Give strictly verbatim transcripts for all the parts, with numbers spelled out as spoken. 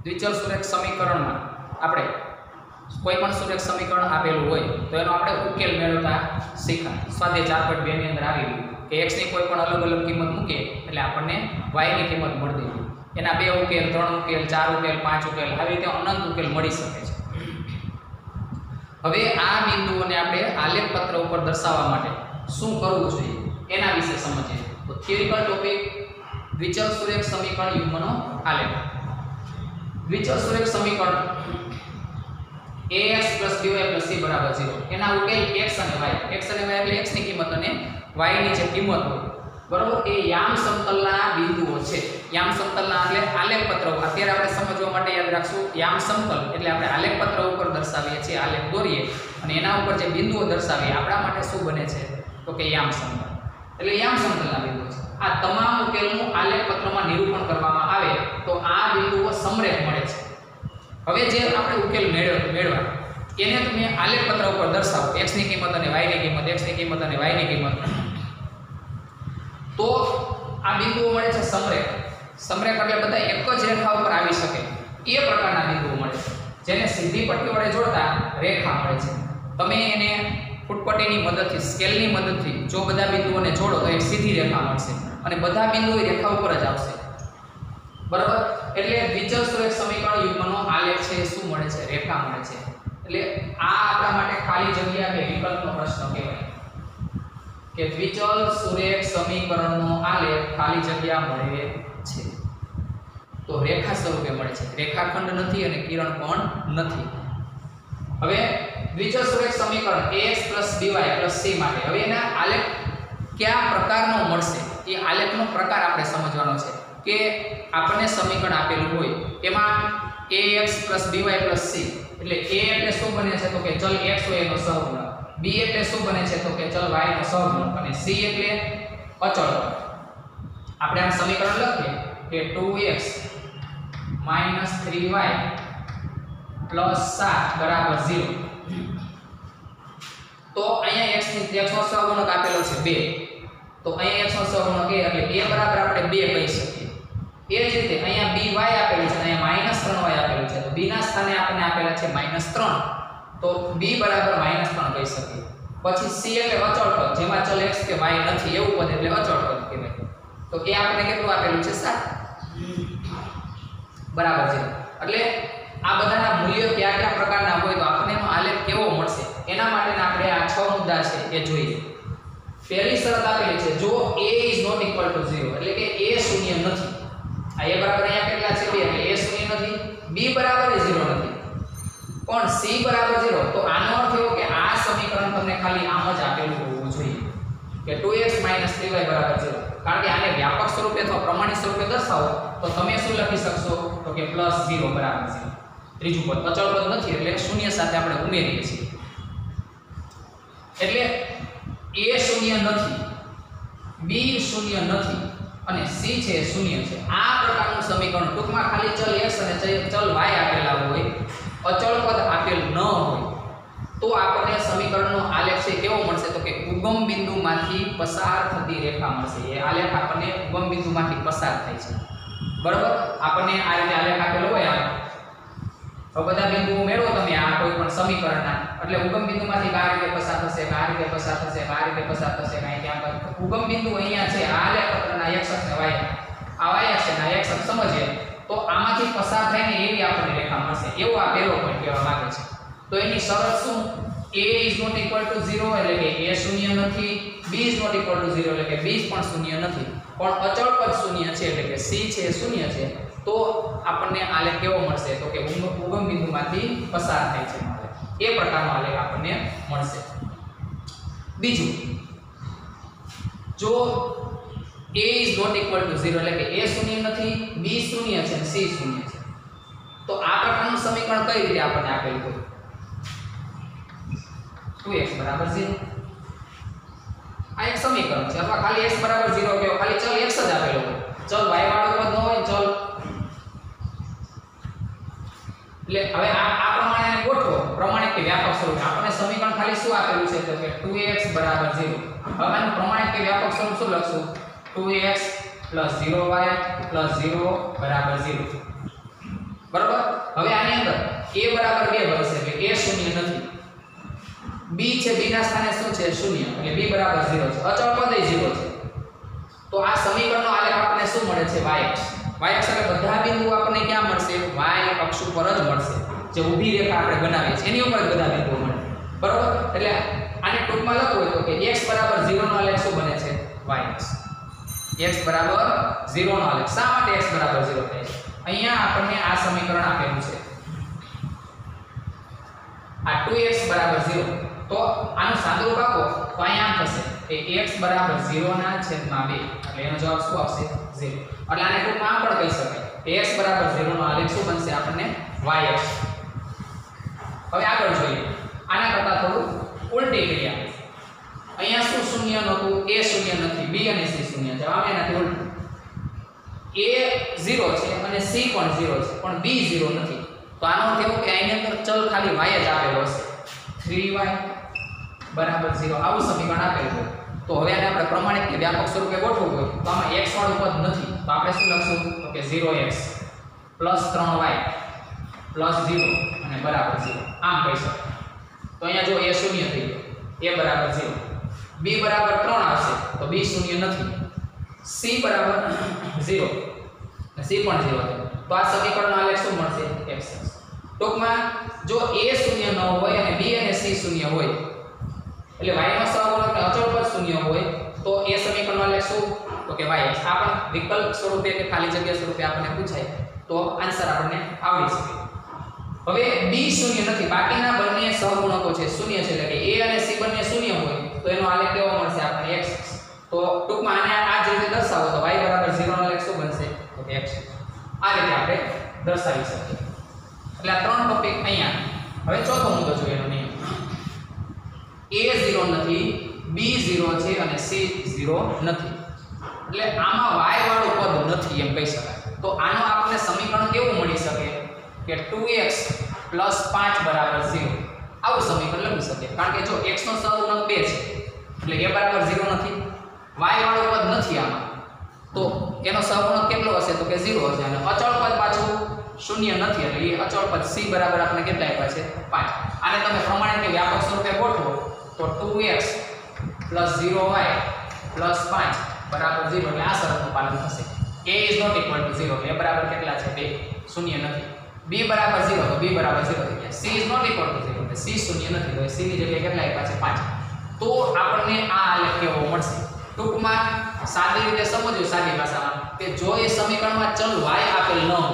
દ્વિચલ સુરેખ સમીકરણમાં આપણે કોઈ પણ સુરેખ સમીકરણ આપેલું હોય તો એનો આપણે ઉકેલ મેળવતા શીખ્યા. સ્વાધ્યાય ચાર પોઈન્ટ બે ની અંદર આવી કે x ની કોઈ પણ અલગ અલગ કિંમત મૂકે એટલે આપણને y ની કિંમત મળતી હોય. એના બે ઉકેલ, ત્રણ ઉકેલ, ચાર ઉકેલ, પાંચ ઉકેલ આવી રીતે અનંત ઉકેલ મળી શકે છે. હવે આ બિંદુઓને આપણે આલેખ પત્ર ઉપર દર્શાવવા માટે શું કરવું જોઈએ એના વિશે સમજીએ. તો થિયરિકલ ટોપિક દ્વિચલ સુરેખ સમીકરણ યુગ્મનો આલેખ. દ્વિચલ સુરેખ સમીકરણ ax + by + c બરાબર ઝીરો. એના ઉકેલ x અને y. x અને y એટલે x ની કિંમત અને y ની જે કિંમત હોય બરોબર એ યામ સમતલના બિંદુઓ છે. યામ સમતલના એટલે આલેખ પત્ર. અત્યારે આપણે સમજવા માટે યાદ રાખશું યામ સમતલ એટલે આપણે આલેખ પત્ર ઉપર દર્શાવીએ છીએ, આલેખ દોરીએ અને એના ઉપર જે બિંદુઓ દર્શાવીએ આપણા માટે શું બને છે તો કે યામ સમતલ. એટલે યામ સમતલના બિંદુઓ છે. આ તમામ ઉકેલનું આલેખ પત્રમાં નિરૂપણ કરવામાં આવે તો આ બિંદુઓ સમરેખ મળે છે. હવે જે આપણે ઉકેલ મેળવ મેળવા એને તમે આલેખ પત્ર ઉપર દર્શાવો x ની કિંમત અને y ની કિંમત, x ની કિંમત અને y ની કિંમત, તો આ બિંદુઓ મળે છે સમરેખ. સમરેખ એટલે બધા એક જ રેખા ઉપર આવી શકે એ પ્રકારના બિંદુઓ મળે છે, જેને સીધી પટ્ટી વડે જોડતા રેખા મળે છે. તમે એને ફૂટપટ્ટીની મદદથી, સ્કેલની મદદથી જો બધા બિંદુઓને જોડો તો એક સીધી રેખા મળશે અને બધા બિંદુઓ રેખા ઉપર જ આવશે. બરાબર. એટલે દ્વિચલ સુરેખ સમીકરણ યુગ્મનો આલેખ છે શું મળે છે? રેખા મળે છે. એટલે આ આપણા માટે ખાલી જગ્યા કે વિકલ્પનો પ્રશ્ન કહેવાય કે દ્વિચલ સુરેખ સમીકરણનો આલેખ ખાલી જગ્યા મળે છે. તો રેખા સ્વરૂપે મળે છે, રેખાખંડ નથી અને કિરણ પણ નથી. હવે દ્વિચલ સુરેખ સમીકરણ ax + by + c માટે હવે એના આલેખ કયા પ્રકારનો મળશે એ આલેખનો પ્રકાર આપણે સમજવાનો છે. કે આપણને સમીકરણ આપેલું હોય એમાં ax + by + c એટલે a એટલે શું બને છે તો કે ચલ x હોય એનો સહગુણક, b એટલે શું બને છે તો કે ચલ y નો સહગુણક અને c એટલે અચળ. આપણે આ સમીકરણ લખીએ કે ટુ એક્સ - થ્રી વાય + સાત બરાબર ઝીરો. તો અહીંયા x ની x નો સહગુણક આપેલો છે બે, તો અહીંયા x નો સહગુણક a એટલે a બરાબર આપણે બે કહી શકીએ. એ જ રીતે અહીંયા by આપેલું છે, અહીંયા -ત્રણ y આપેલું છે, તો b ના સ્થાને આપણને આપેલા છે -ત્રણ, તો b બરાબર -ત્રણ કહી શકીએ. પછી c એટલે અચળ પદ, જેમાં ચલ x કે y નથી એવું પદ એટલે અચળ પદ કહેવાય. તો એ આપણને કેટલું આપેલું છે સાત બરાબર છે. એટલે આ બધાના મૂલ્યો કયા કયા પ્રકારના હોય તો આપણને એનો આલેખ કેવો મળશે એના માટેના આપણે આ છ મુદ્દા છે એ જોઈએ. પહેલી શરત આપેલી છે જો a is not equal to zero એટલે કે a શૂન્ય નથી. આ a બરાબર અહીંયા કેટલા છે બે એટલે a શૂન્ય નથી, b બરાબર ઝીરો નથી, પણ c બરાબર ઝીરો. તો આનો અર્થ એવો કે આ સમીકરણ તમને ખાલી આમ જ આપેલું હોવું જોઈએ કે ટુ એક્સ - થ્રી વાય બરાબર ઝીરો. કારણ કે આને વ્યાપક સ્વરૂપે અથવા પ્રમાણિત સ્વરૂપે દર્શાવો તો તમે શું લખી શકશો તો કે પ્લસ ઝીરો બરાબર ઝીરો. ત્રીજું પદ અચળ પદ નથી એટલે શૂન્ય સાથે આપણે ઉમેરીએ છીએ. એટલે a શૂન્ય નથી, b શૂન્ય નથી અને c છે શૂન્ય છે. આ પ્રકારનું સમીકરણ ટૂંકમાં ખાલી ચલ x અને ચલ y આપેલા હોય, અચળ પદ આપેલ ન હોય તો આપણને સમીકરણનો આલેખ છે કેવો મળશે તો કે ઉગમ બિંદુમાંથી પસાર થતી રેખા મળશે. એ આલેખ આપણને ઉગમ બિંદુમાંથી પસાર થાય છે. બરાબર. આપણને આ રીતે આલેખ આપેલો હોય આ હવે બધા બિંદુઓ મેળવો તમે આ કોઈ પણ સમીકરણના એટલે ઉગમ બિંદુમાંથી આ રીતે પસાર થશે, આ રીતે પસાર થશે, આ રીતે પસાર થશે, કાંઈ ત્યાં ઉગમ બિંદુ અહીંયા છે. આ આલેખ પત્રના x અક્ષ ને y આ y અક્ષ અને x અક્ષ સમજીએ તો આમાંથી પસાર થઈને એવી આપણને રેખા મળશે. એવું આ પહેલો પોઈન્ટ કહેવા માંગે છે. તો એની શરત શું? a is not equal to zero એટલે કે a શૂન્ય નથી, b is not equal to zero એટલે કે b પણ શૂન્ય નથી, પણ અચળ પદ શૂન્ય છે એટલે કે c છે શૂન્ય છે. તો આપણને આલેખ કેવો મળશે તો કે ઉગમ બિંદુમાંથી પસાર થાય છે એ પ્રકારનો આલેખ આપણને મળશે. બીજું, જો a is not equal to zero એટલે કે a શૂન્ય નથી, b શૂન્ય છે અને c શૂન્ય છે તો આ પ્રકારનું સમીકરણ કઈ રીતે આપણને આપેલું હોય ટુ એક્સ બરાબર ઝીરો. આ એક સમીકરણ છે અથવા ખાલી x બરાબર ઝીરો કેવો ખાલી ચલ x જ આપેલો હોય, ચલ y વાળો પદ ન હોય ચલ. એટલે હવે આ આ પ્રમાણે ગોઠવો પ્રમાણિત કે વ્યાપક સ્વરૂપ. આપણને સમીકરણ ખાલી શું આપેલું છે તો કે ટુ એક્સ બરાબર ઝીરો. હવે આનું પ્રમાણિત કે વ્યાપક સ્વરૂપ શું લખશું two x + zero y + zero બરાબર ઝીરો. બરાબર. હવે આની અંદર a બરાબર બે બનશે એટલે a શૂન્ય નથી. b છે, b ના સ્થાને શું છે? શૂન્ય, એટલે b બરાબર ઝીરો છે. અચળ પદ એ ઝીરો છે. તો આ સમીકરણનો આલેખ આપણને શું મળે છે? y-અક્ષ. y-અક્ષ એટલે બધા બિંદુઓ આપણને ક્યાં મળશે? y અક્ષ ઉપર જ મળશે. જે ઊભી રેખા આપણે બનાવીએ છીએ એની ઉપર જ બધા બિંદુઓ મળે. બરાબર. એટલે આને ટૂંકમાં લખવું હોય તો કે x બરાબર ઝીરો નો આલેખ શું બને છે? y-અક્ષ. x બરાબર ઝીરો નો આલેખ. શા માટે x બરાબર ઝીરો થાય છે? અહીંયા આપણને આ સમીકરણ આપેલું છે. આ ટુ એક્સ બરાબર ઝીરો. તો આનું સાદુરૂપ આપો તો અહીંયા આમ થશે કે x બરાબર ઝીરો ના છેદમાં બે. એટલે એનો જવાબ શું આવશે? ઝીરો. એટલે આને ટૂંકમાં આમ પણ કહી શકાય કે x બરાબર ઝીરો નો આલેખ શું બનશે આપણને? y-અક્ષ. હવે આગળ જોઈએ. આના કરતા થોડું ઉલટી ક્રિયા. અહીંયા શું શૂન્ય નહોતું? a શૂન્ય નથી, b અને c શૂન્ય છે. આમ એનાથી ઉલટું. a ઝીરો છે અને c પણ ઝીરો છે પણ b ઝીરો નથી. તો આનો અર્થ એવો કે આની અંદર ચલ ખાલી y જ આપેલો હશે. થ્રી વાય બરાબર ઝીરો આવું સમીકરણ આપેલું હોય તો હવે આને આપણે પ્રમાણિત કે વ્યાપક સ્વરૂપે ગોઠવવું હોય તો આમાં x વાળું પદ નથી. તો આપણે શું લખશું? તો કે zero x plus three y plus zero અને બરાબર ઝીરો. આમ કહી શકાય. તો અહીંયા જો a શૂન્ય થઈ ગયો, a બરાબર ઝીરો. b બરાબર ત્રણ આવશે તો b શૂન્ય નથી. c બરાબર ઝીરો અને c પણ ઝીરો છે. તો આ સમીકરણનો આલેખ શું મળશે? x. ટૂંકમાં જો a શૂન્ય ન હોય અને b અને c શૂન્ય હોય એટલે y નો સહગુણક ને અચળ પદ શૂન્ય હોય તો એ સમીકરણનો આલેખ શું? તો કે y. આ પણ વિકલ્પ સ્વરૂપે કે ખાલી જગ્યા સ્વરૂપે આપણને પૂછાય તો આન્સર આપણને આવડી શકે. હવે b શૂન્ય નથી, બાકીના બંને સહગુણકો છે શૂન્ય છે એટલે કે a અને c બંને શૂન્ય હોય તો એનો આલેખ કેવો મળશે આપણને? x. તો ટૂંકમાં આને આ જ રીતે દર્શાવો તો y બરાબર ઝીરો નો આલેખ શું બનશે? તો કે x. આ રીતે આપણે દર્શાવી શકીએ. એટલે આ ત્રણ ટોપિક અહીંયા. હવે ચોથો મુદ્દો જોઈએ એનો નિયમ. a ઝીરો નથી, b ઝીરો છે અને c ઝીરો નથી. એટલે આમાં y વાળું પદ નથી એમ કહી શકાય. તો આનો આપણને સમીકરણ કેવું મળી શકે કે ટુ એક્સ પ્લસ પાંચ બરાબર ઝીરો. આવું સમીકરણ લખી શકીએ. કારણ કે જો x નો સહગુણક બે છે એટલે a બરાબર ઝીરો નથી, y વાળું પદ નથી આમાં. તો એનો સહગુણક કેટલો હશે? તો કે ઝીરો હશે. અને અચળ પદ પાછું શૂન્ય નથી એટલે એ અચળ પદ c બરાબર આપણે કેટલા આપ્યા છે? પાંચ. આને તમે પ્રમાણિત કે વ્યાપક સ્વરૂપે ગોઠવો તો two x plus zero y plus પાંચ બરાબર ઝીરો. એટલે આ શરતનું પાલન થશે. a is not equal to zero. a બરાબર કેટલા છે? બે. શૂન્ય નથી. b બરાબર ઝીરો તો b બરાબર ઝીરો થઈ ગયા. c is not equal to zero એટલે c શૂન્ય નથી તો c ની જગ્યાએ કેટલા આપ્યા છે? પાંચ. તો આપણને આ આલેખ કેવો મળશે? ટૂંકમાં સાદી રીતે સમજ્યું સાદી ભાષામાં કે જો એ સમીકરણમાં ચલ y આપેલ ન હોય,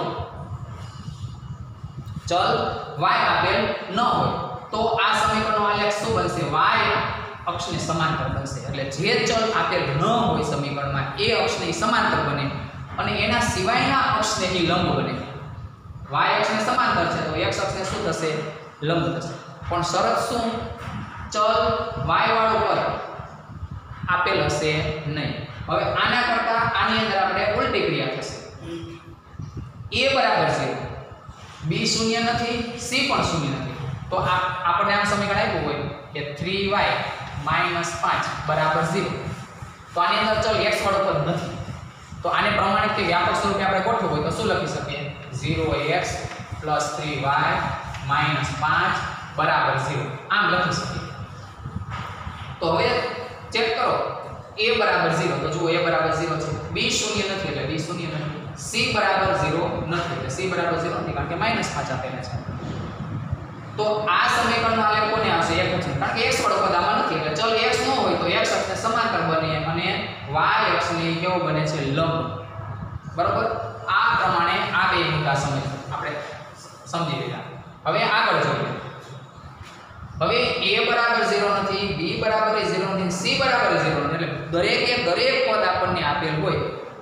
ચલ y આપેલ ન હોય તો આ સમીકરણનો આલેખ શું બનશે? y અક્ષને સમાંતર બનશે. એટલે જે ચલ આપેલ ન હોય સમીકરણમાં એ અક્ષને સમાંતર બને અને એના સિવાયના અક્ષને એ લંબ બને. y અક્ષને સમાંતર છે તો x અક્ષને શું થશે? લંબ થશે. પણ શરત શું? ચલ y વાળું પદ આપેલ હશે નહીં. હવે આના કરતા આની અંદર આપણે ઉલટી ક્રિયા થશે. a બરાબર ઝીરો, b શૂન્ય નથી, c પણ શૂન્ય નથી. તો આ આપણને આમ સમીકરણ આપ્યું હોય કે થ્રી વાય માઈનસ પાંચ બરાબર ઝીરો. તો આની અંદર ચલ x વાળું પદ નથી. તો આને પ્રમાણિત કે વ્યાપક સ્વરૂપે આપણે ગોઠવવું હોય તો શું લખી શકીએ? Zero x plus three y minus પાંચ બરાબર ઝીરો. આમ લખી શકીએ. તો હવે ચેક કરો. a બરાબર ઝીરો તો જુઓ a બરાબર ઝીરો છે, b શૂન્ય નથી એટલે b શૂન્ય નથી, c બરાબર ઝીરો નથી એટલે c બરાબર ઝીરો નથી કારણ કે માઈનસ પાંચ આપેલા છે. તો આ સમીકરણનો આલેખ કોને આવશે? એક છે. કારણ કે x વાળો પદ આમાં નથી એટલે ચલ x ન હોય તો x અક્ષને સમાંતર બને અને y અક્ષને કેવો બને છે? લંબ. બરોબર. આ પ્રમાણે આ બે મુદ્દા સમજ આપણે સમજી લીધા. હવે આગળ જોઈએ. હવે a બરાબર ઝીરો નથી, b બરાબર ઝીરો નથી, c બરાબર ઝીરો નથી એટલે દરેકે દરેક પદ આપણને આપેલ હોય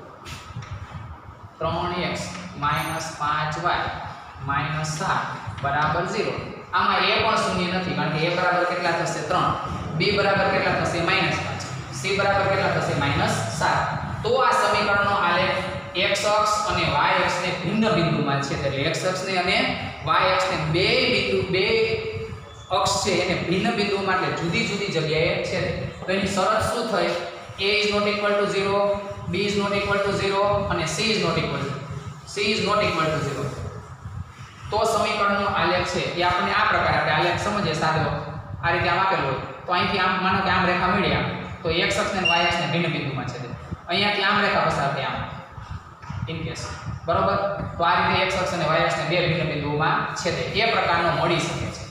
ત્રણ એક્સ માઈનસ પાંચ વાય માઈનસ સાત બરાબર ઝીરો. આમાં a પણ શૂન્ય નથી કારણ કે a બરાબર કેટલા થશે? ત્રણ. b બરાબર કેટલા થશે? માઈનસ પાંચ. c બરાબર કેટલા થશે? માઈનસ સાત. તો આ સમીકરણનો આલેખ x અક્ષ અને y અક્ષને ભિન્ન બિંદુમાં છે એટલે x અક્ષને અને y અક્ષને બે બિંદુ બે અક્ષ છે એને ભિન્ન બિંદુ માટે જુદી જુદી જગ્યાએ છે. તો એની શરત શું થઈ? a is not equal to zero, b is not equal to zero અને c is not equal to c is not equal to zero. તો સમીકરણનો આલેખ છે એ આપણને આ પ્રકારે આપણે આલેખ સમજીએ સાદો આ રીતે આમ આપેલું હોય તો અહીંથી આમ માનો કે આમ રેખા મળી આમ તો x અક્ષ અને y અક્ષ ને ભિન્ન બિંદુમાં છે અહીંયાથી આમ રેખા પસાર થઈ આમ ઇન કેસ બરોબર તો આ રીતે x અક્ષ અને y અક્ષ ને બે ભિન્ન બિંદુઓમાં છેદે એ પ્રકારનો મળી શકે છે.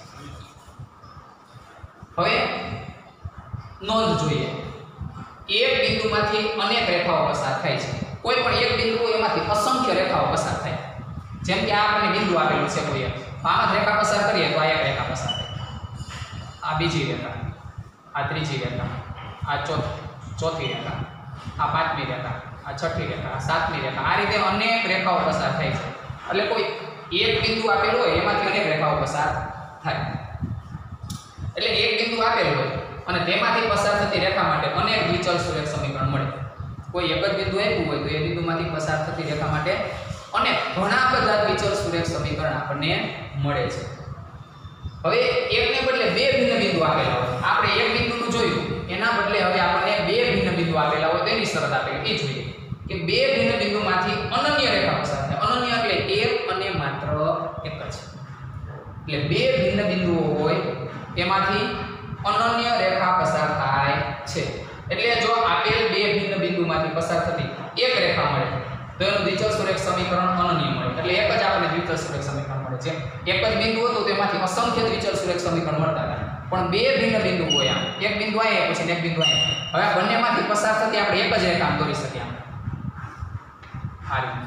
હવે નોંધ જોઈએ એક બિંદુમાંથી અનેક રેખાઓ પસાર થાય છે. કોઈ પણ એક બિંદુ એમાંથી અસંખ્ય રેખાઓ પસાર થાય. જેમ કે આ આપણને બિંદુ આપેલું છે કોઈ એક આમાં રેખા પસાર કરીએ તો આ એક રેખા પસાર થાય, આ બીજી રેખા, આ ત્રીજી રેખા, આ ચોથી ચોથી રેખા, આ પાંચમી રેખા, આ છઠ્ઠી રેખા, આ સાતમી રેખા, આ રીતે અનેક રેખાઓ પસાર થાય છે. એટલે કોઈ એક બિંદુ આપેલું હોય એમાંથી અનેક રેખાઓ પસાર થાય. એટલે એક બિંદુ આપેલું હોય અને તેમાંથી પસાર થતી રેખા માટે અનેક દ્વિચલ સુરેખ સમીકરણ મળે. કોઈ એક જ બિંદુ આપ્યું હોય તો એ બિંદુમાંથી પસાર થતી રેખા માટે અનેક ઘણા બધા દ્વિચલ સુરેખ સમીકરણ આપણને મળે છે. હવે એકને બદલે બે ભિન્ન બિંદુ આપેલા હોય, આપણે એક બિંદુનું જોયું એના બદલે હવે આપણને બે ભિન્ન બિંદુ આપેલા હોય તેની શરત આપેલી એ જોઈએ કે બે ભિન્ન બિંદુમાંથી અનન્ય રેખા પસાર થાય. અનન્ય એટલે એક અને માત્ર એક જ. એટલે બે ભિન્ન બિંદુઓ હોય એમાંથી અનન્ય રેખા પસાર થાય છે. એટલે જો આપેલ બે ભિન્ન બિંદુમાંથી પસાર થતી એક રેખા મળે તો એનું દ્વિચલ સુરેખ સમીકરણ અનન્ય મળે. એટલે એક જ આપણને દ્વિચલ સુરેખ સમીકરણ મળે છે. એક જ બિંદુ હતું તેમાંથી અસંખ્ય દ્વિચલ સુરેખ સમીકરણ મળતા હતા, પણ બે ભિન્ન બિંદુ હોય આમ એક બિંદુ અહીંયા પછી એક બિંદુ અહીંયા. હવે આ બંનેમાંથી પસાર થતી આપણે એક જ રેખા દોરી શકીએ આમ આ રીતે.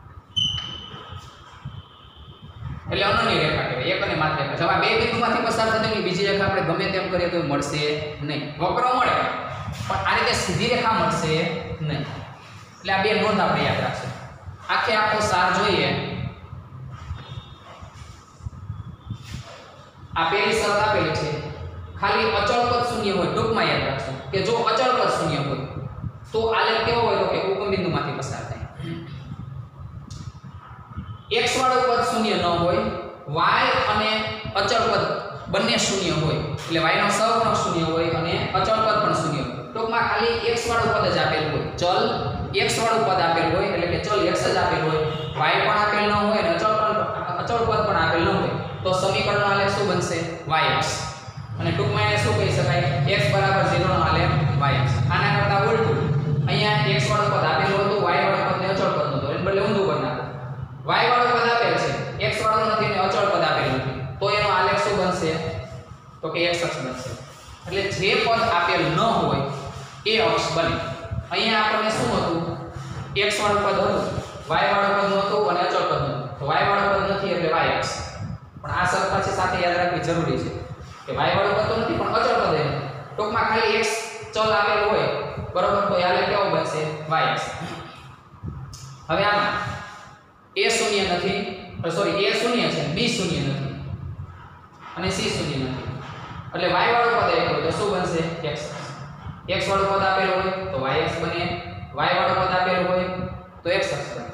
એટલે અનન્ય રેખા કહેવાય, એક અને માત્ર રેખા. હવે બે બિંદુમાંથી પસાર થતી બીજી રેખા આપણે ગમે તેમ કરીએ તો મળશે નહીં. વક્ર મળે પણ આ રીતે સીધી રેખા મળશે નહીં. એટલે આ બે નોંધ આપણે યાદ રાખશું. આખે આખો સાર જોઈએ. આ પહેલી શરત આપેલી છે ખાલી અચળ પદ શૂન્ય હોય. ટૂંકમાં યાદ રાખશું કે જો અચળ પદ શૂન્ય હોય તો આલેખ કેવો હોય તો કે ઉગમ બિંદુમાંથી પસાર થાય. x વાળું પદ શૂન્ય ન હોય, y અને અચળ પદ બંને શૂન્ય હોય એટલે y નો સહગુણક શૂન્ય હોય અને અચળ પદ પણ શૂન્ય હોય. ટૂંકમાં ખાલી x વાળું પદ જ આપેલું હોય, ચલ x વાળું પદ આપેલું હોય એટલે કે ચલ x જ આપેલું હોય, y પણ આપેલ ન હોય અને અચળ પણ અચળ પદ પણ આપેલ ન હોય તો સમીકરણનો આલેખ શું બનશે? y-અક્ષ. અને ટૂંકમાં એને શું કહી શકાય? x બરાબર ઝીરો નો આલેખ y-અક્ષ. આના કરતા ઉલટું અહીંયા x વાળું પદ આપેલું હતું, y વાળું પદ ને અચળ પદ નહોતું, એટલે બદલે ઊંધું કરી નાખો. y વાળું પદ આપેલ છે, x વાળું નથી ને અચળ પદ આપેલું નથી, તો એનો આલેખ શું બનશે? તો કે x અક્ષ બનશે. એટલે જે પદ આપેલ ન હોય એ અક્ષ બને. અહીંયા આપણને શું હતું? x વાળું પદ હતું, y વાળું પદ નહોતું અને અચળ પદ નહોતું, તો y વાળું પદ નથી એટલે y અક્ષ. પણ આ શરત પાછી સાથે યાદ રાખવી જરૂરી છે કે y વાળું પદ તો નથી પણ અચળ પદ છે. ટૂંકમાં ખાલી x ચલ આપેલું હોય બરોબર તો આલેખ કેવો બનશે? y અક્ષ. હવે આમાં a શૂન્ય નથી, સોરી a શૂન્ય છે, b શૂન્ય નથી અને c શૂન્ય નથી. એટલે y વાળું પદ એક હોય તો શું બનશે? x. x વાળું પદ આપેલું હોય તો y અક્ષ બને, y વાળું પદ આપેલું હોય તો x અક્ષ બને.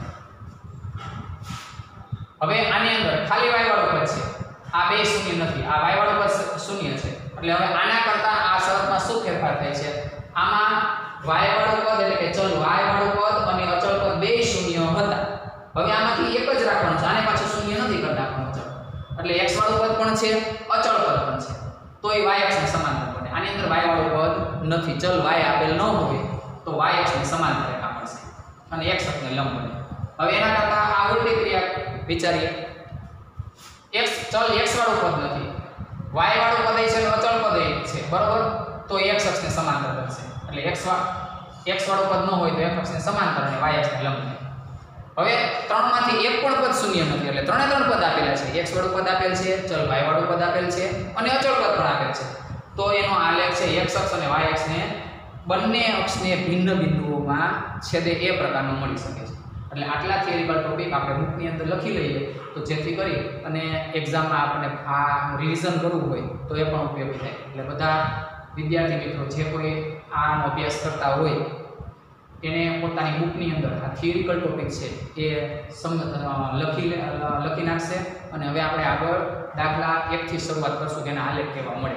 હવે આની અંદર ખાલી y વાળું પદ છે, આ બે શૂન્ય નથી, આ y વાળું પદ શૂન્ય છે. એટલે હવે આના કરતા આ શરતમાં શું ફેરફાર થાય છે? આમાં y વાળું પદ એટલે કે ચલ y વાળું પદ અને અચળ પદ બે શૂન્ય હતા. હવે આમાંથી એક જ રાખવાનું છે, આને પાછું શૂન્ય નથી કરી નાખવાનું છે. એટલે x વાળું પદ પણ છે, અચળ પદ પણ છે, તો એ y અક્ષને સમાંતર બને. આની અંદર y વાળું પદ નથી, ચલ y આપેલ ન હોય તો y અક્ષને સમાંતર રેખા મળશે અને x અક્ષને લંબ બને. હવે એના કરતા આ ઉલટી ક્રિયા વિચારીએ. x ચલ x વાળું પદ નથી, y વાળું પદ છે અને અચળ પદ છે બરોબર, તો x અક્ષને સમાંતર બનશે. એટલે x x વાળું પદ ન હોય તો x અક્ષને સમાંતર અને y અક્ષને લંબ બને. હવે ત્રણમાંથી એક પણ પદ શૂન્ય નથી એટલે ત્રણે ત્રણ પદ આપેલા છે. x વાળું પદ આપેલ છે, ચલ y વાળું પદ આપેલ છે અને અચળ પદ પણ આપેલ છે. તો એનો આલેખ છે x અક્ષ અને y અક્ષને બંને અક્ષને ભિન્ન બિંદુઓમાં છેદે એ પ્રકારનો મળી શકે છે. એટલે આટલા થિયરિકલ ટોપિક આપણે બુકની અંદર લખી લઈએ તો જેથી કરી અને એક્ઝામમાં આપણે આ રિવિઝન કરવું હોય તો એ પણ ઉપયોગી થાય. એટલે બધા વિદ્યાર્થી મિત્રો જે કોઈ આનો અભ્યાસ કરતા હોય એને પોતાની બુકની અંદર આ થિયરિકલ ટોપિક છે એ સમ લખી લખી નાખશે. અને હવે આપણે આગળ દાખલા એકથી શરૂઆત કરશું કે એના આલેખ કેવા મળે.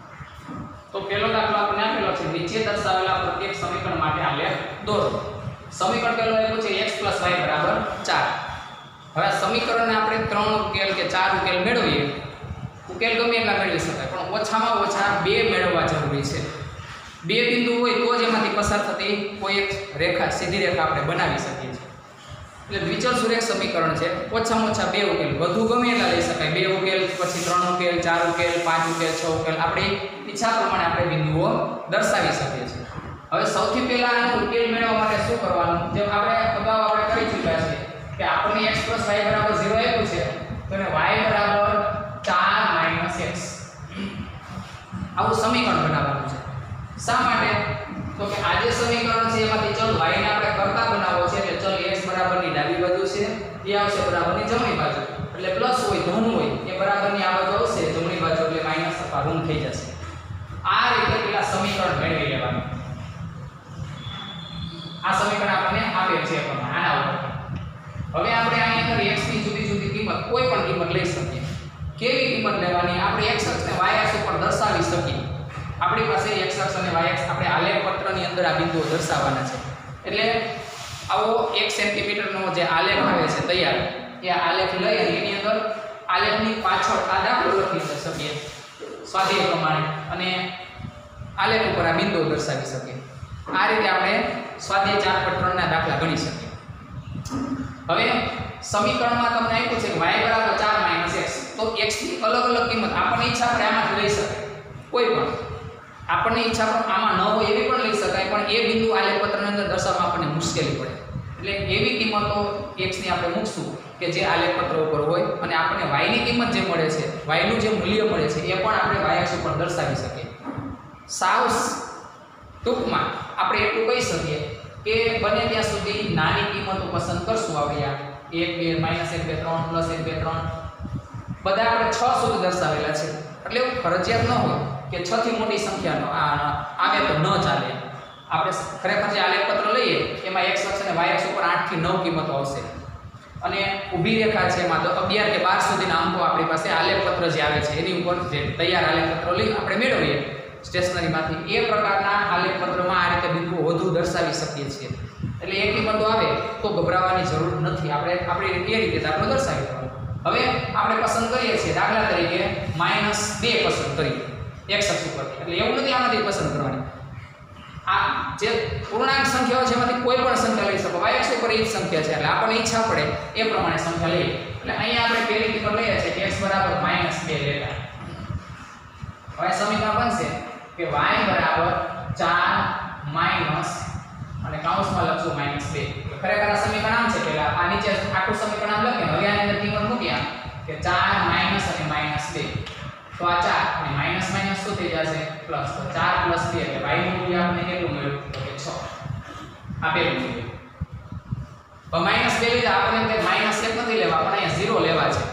તો પહેલો દાખલો આપણે આપેલો છે, નીચે દર્શાવેલા પ્રત્યેક સમીકરણ માટે આલેખ દોરો. સમીકરણ પહેલું આપ્યું છે x + y બરાબર ચાર. હવે આ સમીકરણને આપણે ત્રણ ઉકેલ કે ચાર ઉકેલ મેળવીએ, ઉકેલ ગમે એટલા મેળવી શકાય, પણ ઓછામાં ઓછા બે મેળવવા જરૂરી છે. બે બિંદુ હોય તો જ એમાંથી પસાર થતી કોઈ એક રેખા, સીધી રેખા આપણે બનાવી શકીએ છીએ. એટલે દ્વિચલ સુરેખ સમીકરણ છે. ઓછામાં ઓછા બે ઉકેલ, વધુ ગમે એટલા લઈ શકાય. બે ઉકેલ, પછી ત્રણ ઉકેલ, ચાર ઉકેલ, પાંચ ઉકેલ, છ ઉકેલ, આપણી ઈચ્છા પ્રમાણે આપણે બિંદુઓ દર્શાવી શકીએ છીએ. હવે સૌથી પહેલા આનો ઉકેલ મેળવવા માટે શું કરવાનું? જેમ આપણે અગાઉ આપણે કરી ચૂક્યા છીએ કે આપણને x + y બરાબર ઝીરો આપ્યું છે, તો એને y બરાબર ચાર - x આવું સમીકરણ બનાવવાનું છે. શા માટે? તો કે આ જે સમીકરણ છે એમાંથી ચલ y ને આપણે કરતા બનાવવો છે, એટલે ચલ x બરાબરની ડાબી બાજુ છે, એ આવશે બરાબરની જમણી બાજુ. એટલે પ્લસ હોય, ધન હોય, એ બરાબરની આ બાજુ આવશે જમણી બાજુ, એટલે માઈનસ અથવા ઋણ થઈ જશે. આ રીતે પેલા સમીકરણ મેળવી લેવાનું. આ સમીકરણ આપણને આપેલ છે પ્રમાણે આના ઉપર. હવે આપણે આની અંદર x ની જુદી જુદી કિંમત, કોઈ પણ કિંમત લઈ શકીએ. કેવી કિંમત લેવાની? આપણે x અક્ષ ને y અક્ષ ઉપર દર્શાવી શકીએ. આપણી પાસે x અક્ષ અને y અક્ષ આપણે આલેખ પત્રની અંદર આ બિંદુઓ દર્શાવવાના છે. એટલે આવો એક સેન્ટીમીટરનો જે આલેખ આવે છે તૈયાર, એ આલેખ લઈ અને એની અંદર આલેખની પાછળ આ દાખલો લખી શકીએ સ્વાધ્યાય પ્રમાણે, અને આલેખ ઉપર આ બિંદુઓ દર્શાવી શકીએ. આ રીતે આપણે સ્વાધ્યાય ચાર પોઈન્ટ ત્રણ ના દાખલા ગણી શકીએ. હવે સમીકરણમાં તમને આપ્યું છે કે y બરાબર ચાર માઈનસ x, તો x ની અલગ અલગ કિંમત આપણને ઈચ્છા આપણે આમાંથી લઈ શકાય. કોઈ પણ આપણને ઈચ્છા પણ આમાં ન હોય એવી પણ લઈ શકાય, પણ એ બિંદુ આલેખ પત્રની અંદર દર્શાવવામાં આપણને મુશ્કેલી પડે. એટલે એવી કિંમતો x ની આપણે મૂકશું કે જે આલેખ પત્ર ઉપર હોય, અને આપણને y ની કિંમત જે મળે છે, y નું જે મૂલ્ય મળે છે, એ પણ આપણે y અક્ષ ઉપર દર્શાવી શકીએ. સાવ ટૂંકમાં આપણે એટલું કહી શકીએ કે બને ત્યાં સુધી નાની કિંમતો પસંદ કરશું. આપણે આ એક, બે, માઈનસ એક, બે, ત્રણ, પ્લસ એક, બે, ત્રણ, બધા આપણે છ સુધી દર્શાવેલા છે. એટલે એવું ફરજિયાત ન હોય કે છ થી મોટી સંખ્યાનો આ આવે તો ન ચાલે. આપણે ખરેખર જે આલેખ પત્ર લઈએ એમાં x અક્ષ અને y અક્ષ ઉપર આઠ થી નવ કિંમતો આવશે, અને ઊભી રેખા છે એમાં તો અગિયાર કે બાર સુધીના અંકો આપણી પાસે આલેખ પત્ર જે આવે છે એની ઉપર જે તૈયાર આલેખ પત્ર લઈ આપણે મેળવીએ સ્ટેશનરીમાંથી, એ પ્રકારના આલેખ પત્રમાં આ રીતે બિંદુઓ વધુ દર્શાવી શકીએ છીએ. એટલે એ કિંમતો આવે તો ગભરાવાની જરૂર નથી. આપણે આપણી એ રીતે દાખલો દર્શાવી દેવાનો. હવે આપણે પસંદ કરીએ છીએ, દાખલા તરીકે માઈનસ બે પસંદ કરીએ x અક્ષ ઉપર. એટલે એવું નથી આમાંથી પસંદ કરવાની. આ જે પૂર્ણાંક સંખ્યાઓ છે એમાંથી કોઈ પણ સંખ્યા લઈ શકો. y અક્ષ ઉપર એ જ સંખ્યા છે, એટલે આપણને ઈચ્છા પડે એ પ્રમાણે સંખ્યા લઈએ. એટલે અહીંયા આપણે પહેલી કિંમત લઈએ છીએ કે x બરાબર માઈનસ બે લેતા. હવે સમીકરણ બનશે કે y બરાબર ચાર માઈનસ, અને કૌંસમાં લખશું માઈનસ બે. ખરેખર આ સમીકરણ આમ છે, પહેલા આ નીચે આખું સમીકરણ આમ લખીએ, હવે આની અંદર કિંમત મૂક્યા કે ચાર માઈનસ અને માઈનસ બે, તો આ ચાર અને માઈનસ માઈનસ શું થઈ જશે? પ્લસ. તો ચાર પ્લસ બે એટલે y નું મૂલ્ય આપણને કેટલું મળ્યું? તો કે છ. આ પેલું મૂલ્ય. તો માઈનસ બે લીધા, આપણને માઈનસ એક નથી લેવા, પણ અહીંયા ઝીરો લેવા છે.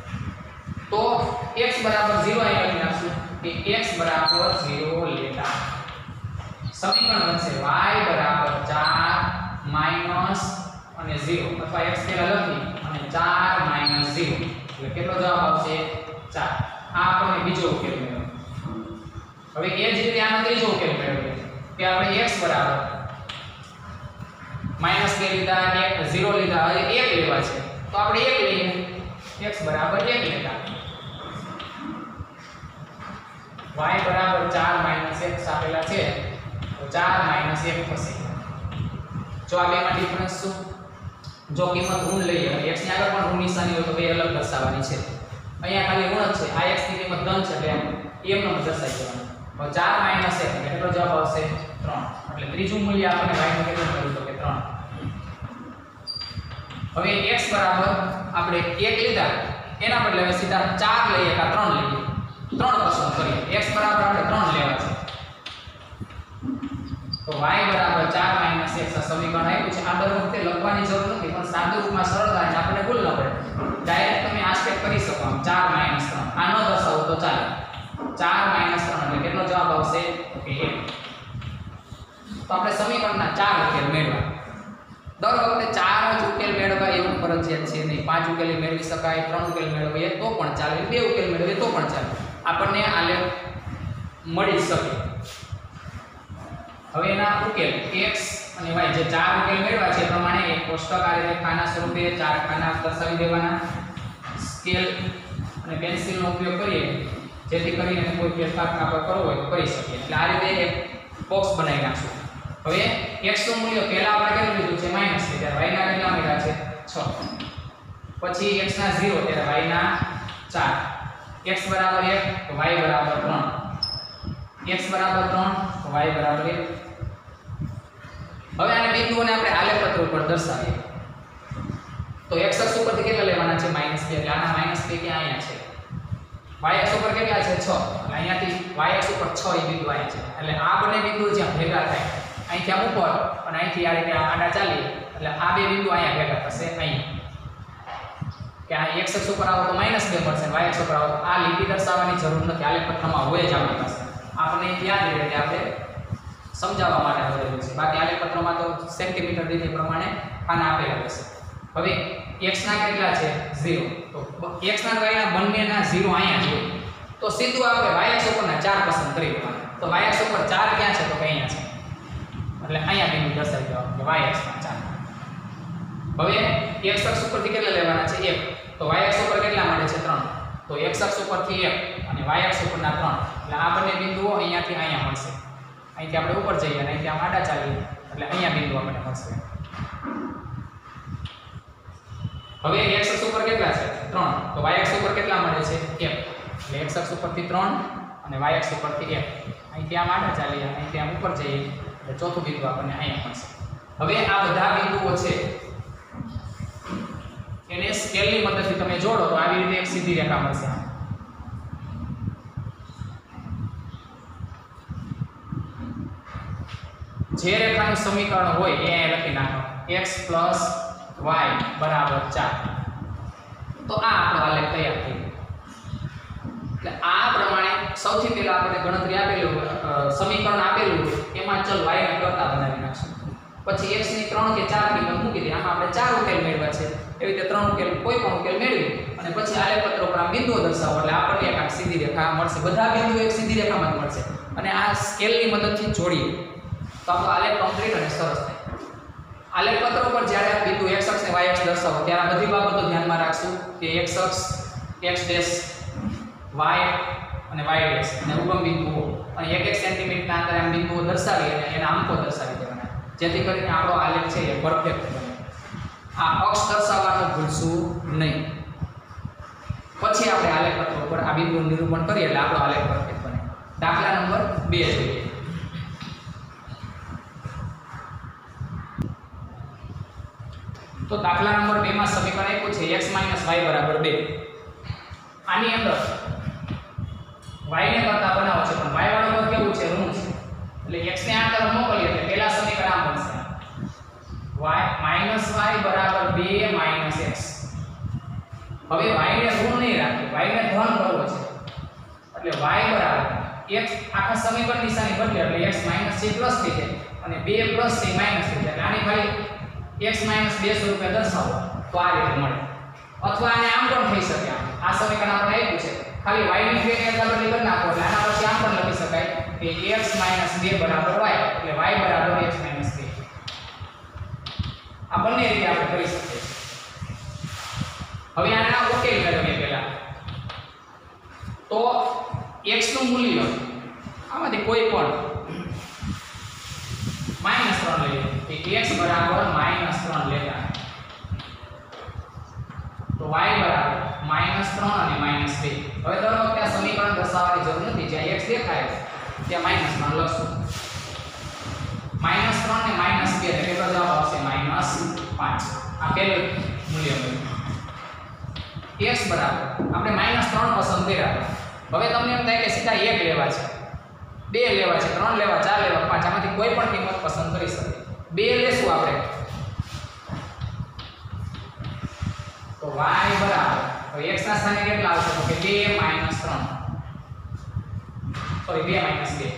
તો x બરાબર ઝીરો અહીં લખી નાખશું કે x બરાબર ઝીરો લેતા સમીકરણ બનશે y બરાબર ચાર માઈનસ અને ઝીરો, અથવા x પહેલા લખી અને ચાર માઈનસ ઝીરો, એટલે કેટલો જવાબ આવશે? ચાર. આ આપણને બીજો ઉકેલ મળ્યો. હવે એ જ રીતે આનો ત્રીજો ઉકેલ મેળવીએ કે આપણે x બરાબર માઈનસ બે લીધા, એક ઝીરો લીધા, હવે એક લેવા છે, તો આપણે એક લઈએ. x બરાબર એક લેતા y બરાબર ચાર માઈનસ એક આપેલા છે, તો ચાર માઈનસ એક થશે. જો આ બેમાં ડિફરન્સ શું? જો કિંમત ઋણ લઈએ, x ની આગળ પણ ઋણ નિશાની હોય તો બે અલગ દર્શાવવાની છે. અહીંયા ખાલી ઋણ છે, આ x ની કિંમત ધન છે, એટલે એમનો દર્શાવી દેવાનું. તો ચાર માઈનસ એક એટલે કેટલો જવાબ આવશે? ત્રણ. એટલે ત્રીજું મૂલ્ય આપણને y નું કેટલું મળ્યું? તો કે ત્રણ. હવે x બરાબર આપણે એક લીધા, એના બદલે હવે સીધા ચાર લઈએ કે ત્રણ લઈએ. ત્રણ પસંદ કરીએ. x બરાબર આપણે ત્રણ લેવા છે, તો y બરાબર ચાર માઈનસ એક આ સમીકરણ આપ્યું છે. આ દર વખતે લખવાની જરૂર નથી, પણ સાદું રૂપમાં સરળતા છે, આપણે ભૂલ ન પડે. ડાયરેક્ટ તમે આ સ્ટેપ કરી શકો. આમ ચાર માઈનસ ત્રણ આ ન દર્શાવો તો ચાલે. ચાર માઈનસ ત્રણ એટલે કેટલો જવાબ આવશે? ઓકે એક. તો આપણે સમીકરણના ચાર ઉકેલ મેળવ્યા. દર વખતે ચાર જ ઉકેલ મેળવવા એવું ફરજિયાત છે નહીં. પાંચ ઉકેલ મેળવી શકાય, ત્રણ ઉકેલ મેળવીએ તો પણ ચાલે, બે ઉકેલ મેળવીએ તો પણ ચાલે. આપણને આલેખ મળી શકે. હવે એના ઉકેલ x અને y જે ચાર ઉકેલ મેળવ્યા છે એ પ્રમાણે એક કોષ્ટક આ રીતે ખાના સ્વરૂપે ચાર ખાના દર્શાવી દેવાના. સ્કેલ અને પેન્સિલનો ઉપયોગ કરીએ જેથી કરીને કોઈ ફેરફાર આપણે કરવો હોય તો કરી શકીએ. એટલે આ રીતે એક બોક્સ બનાવી નાખશું. હવે x નું મૂલ્ય પહેલા આપણે કેટલું લીધું છે માઈનસ છે, ત્યારે y ના કેટલા મળ્યા છે છ. પછી x ના ઝીરો ત્યારે y ના ચાર. x બરાબર એક તો y બરાબર ત્રણ. x બરાબર ત્રણ તો y બરાબર એક. હવે આને બિંદુઓને આપણે આલેખપત્ર ઉપર દર્શાવીએ. તો x અક્ષ ઉપરથી કેટલા લેવાના છે માઈનસ બે. એટલે આના માઈનસ બે ક્યાં અહીંયા છે. y અક્ષ ઉપર કેટલા છે છ. એટલે અહીંયાથી y અક્ષ ઉપર છ એ બિંદુ અહીંયા છે. એટલે આ બંને બિંદુઓ જ્યાં ભેગા થાય અહીંથી આમ ઉપર અને અહીંથી આ રીતે આડા ચાલી એટલે આ બે બિંદુ અહીંયા ભેગા થશે. અહીંયા કે આ x અક્ષ ઉપર આવો તો માઈનસ બે મળશે, y અક્ષ ઉપર આવો તો આ લીટી દર્શાવવાની જરૂર નથી. આલેખપત્રમાં હોય જ આપણી પાસે. આપણે યાદ રહે એટલે આપણે સમજાવવા માટે આવેલું છે. બાકી આલેખપત્રમાં તો સેન્ટીમીટર દીઠ પ્રમાણે ખાના આપેલા હશે. હવે x ના કેટલા છે ઝીરો. તો x ના y ના બંનેના ઝીરો અહીંયા છે. તો સીધું આપણે y અક્ષ ઉપરના ચાર પસંદ કરી લેવાના. તો y અક્ષ ઉપર ચાર ક્યાં છે તો કે અહીંયા છે. એટલે અહીંયા બિંદુ દર્શાવી દેવાનું કે y અક્ષ ના ચાર. હવે x અક્ષ ઉપરથી કેટલા લેવાના છે એક. તો y અક્ષ ઉપર કેટલા મળે છે ત્રણ. તો x અક્ષ ઉપરથી એક અને y અક્ષ ઉપરના ત્રણ. એટલે આ બંને બિંદુઓ અહીંયાથી અહીંયા મળશે. અહીંથી આપણે ઉપર જઈએ અને અહીંથી આમ આડા ચાલીએ એટલે અહીંયા બિંદુ આપણને મળશે. હવે x અક્ષ ઉપર કેટલા છે ત્રણ. તો y અક્ષ ઉપર કેટલા મળે છે એક. એટલે x અક્ષ ઉપરથી ત્રણ અને y અક્ષ ઉપરથી એક. અહીંથી આમ આડા ચાલીએ અહીંથી આમ ઉપર જઈએ એટલે ચોથું બિંદુ આપણને અહીંયા મળશે. હવે આ બધા બિંદુઓ છે એને સ્કેલની મદદથી તમે જોડો તો આવી રીતે એક સીધી રેખા મળશે. જે રેખાનું સમીકરણ હોય એ અહીં લખી નાખો x y બરાબર ચાર. તો આ આપણો આલેખ તૈયાર થઈ ગયો. એટલે આ પ્રમાણે સૌથી પહેલા આપણે ગણતરી આપેલું સમીકરણ આપેલું એમાં ચલ y ને કરતા બનાવી નાખશું. પછી x ની ત્રણ કે ચાર કિંમત મૂકી દે. આમાં આપણે ચાર ઉકેલ મેળવ્યા છે. એવી રીતે ત્રણ ઉકેલ કોઈ પણ ઉકેલ મેળવી અને પછી આલેખપત્ર ઉપર આ બિંદુઓ દર્શાવો એટલે આપણને એક આ સીધી રેખા મળશે. બધા બિંદુઓ એક સીધી રેખામાં જ મળશે અને આ સ્કેલની મદદથી જોડીએ તો આપણો આલેખ કમ્પ્લીટ અને સરસ થાય. આલેખપત્ર ઉપર જ્યારે આ બિંદુ x અક્ષ અને y અક્ષ દર્શાવો ત્યારે આ બધી બાબતો ધ્યાનમાં રાખશું કે x અક્ષ x ડેશ y અને y ડેશ અને ઉગમ બિંદુઓ અને એક એક સેન્ટીમીટરના અંતરે આમ બિંદુઓ દર્શાવી અને એના અંકો દર્શાવી દેવાના જેથી કરીને આપણો આલેખ છે એ પરફેક્ટ બને. આ અક્ષ દર્શાવવાનું ભૂલશું નહીં. પછી આપણે આલેખપત્ર ઉપર આ બિંદુનું નિરૂપણ કરીએ એટલે આપણો આલેખ પરફેક્ટ બને. દાખલા નંબર બે જોઈએ. તો દાખલા નંબર બે માં સમીકરણ આપ્યું છે x y બરાબર બે. આની અંદર y ને કરતા બનાવો છે પણ y વાળો પદ કેવું છે ઋણ છે. એટલે x ને આ તરફ મોકલીએ એટલે પહેલા સમીકરણ આ બનશે y y બરાબર બે x. હવે y ને ઋણ નહીં રાખીએ, y ને ધન કરવો છે. એટલે y બરાબર x આખા સમીકરણ નિશાની બદલે એટલે x c પ્લસ થઈ જાય અને બે પ્લસ c માઈનસ થઈ જાય. આની ખાલી x બે સ્વરૂપે દર્શાવો તો આ રીતે મળે. અથવા આને આમ પણ થઈ શકે. આ સમીકરણ આપણે આપ્યું છે ખાલી y ની જગ્યાએ બદલી કરી નાખો એટલે આના પછી આમ પણ લખી શકાય કે x બે બરાબર y એટલે y બરાબર x બે. આ બંને રીતે આપણે કરી શકીએ. હવે આના ઉકેલ કરીએ પહેલા. તો x નું મૂલ્ય આમાંથી કોઈ પણ માઈનસ ત્રણ લઈએ કે x બરાબર માઈનસ ત્રણ લેતા તો y બરાબર માઈનસ ત્રણ અને માઈનસ બે. હવે દર વખતે આ સમીકરણ દર્શાવવાની જરૂર નથી. જ્યાં x દેખાય ત્યાં માઈનસ ત્રણ લખશું. માઈનસ ત્રણ ને માઈનસ બે એટલે કેટલો જવાબ આવશે માઈનસ પાંચ. આ પહેલું મૂલ્ય મળ્યું. x બરાબર આપણે માઈનસ ત્રણ પસંદ કર્યા. હવે તમને એમ થાય કે સીધા એક લેવા છે, બે લેવા છે, ત્રણ લેવા, ચાર લેવા, પાંચ, આમાંથી કોઈ પણ કિંમત પસંદ કરી શકે. બે લેશું આપણે તો y બરાબર તો x ના સ્થાને કેટલા આવશે તો કે બે માઈનસ ત્રણ સોરી બે માઈનસ બે.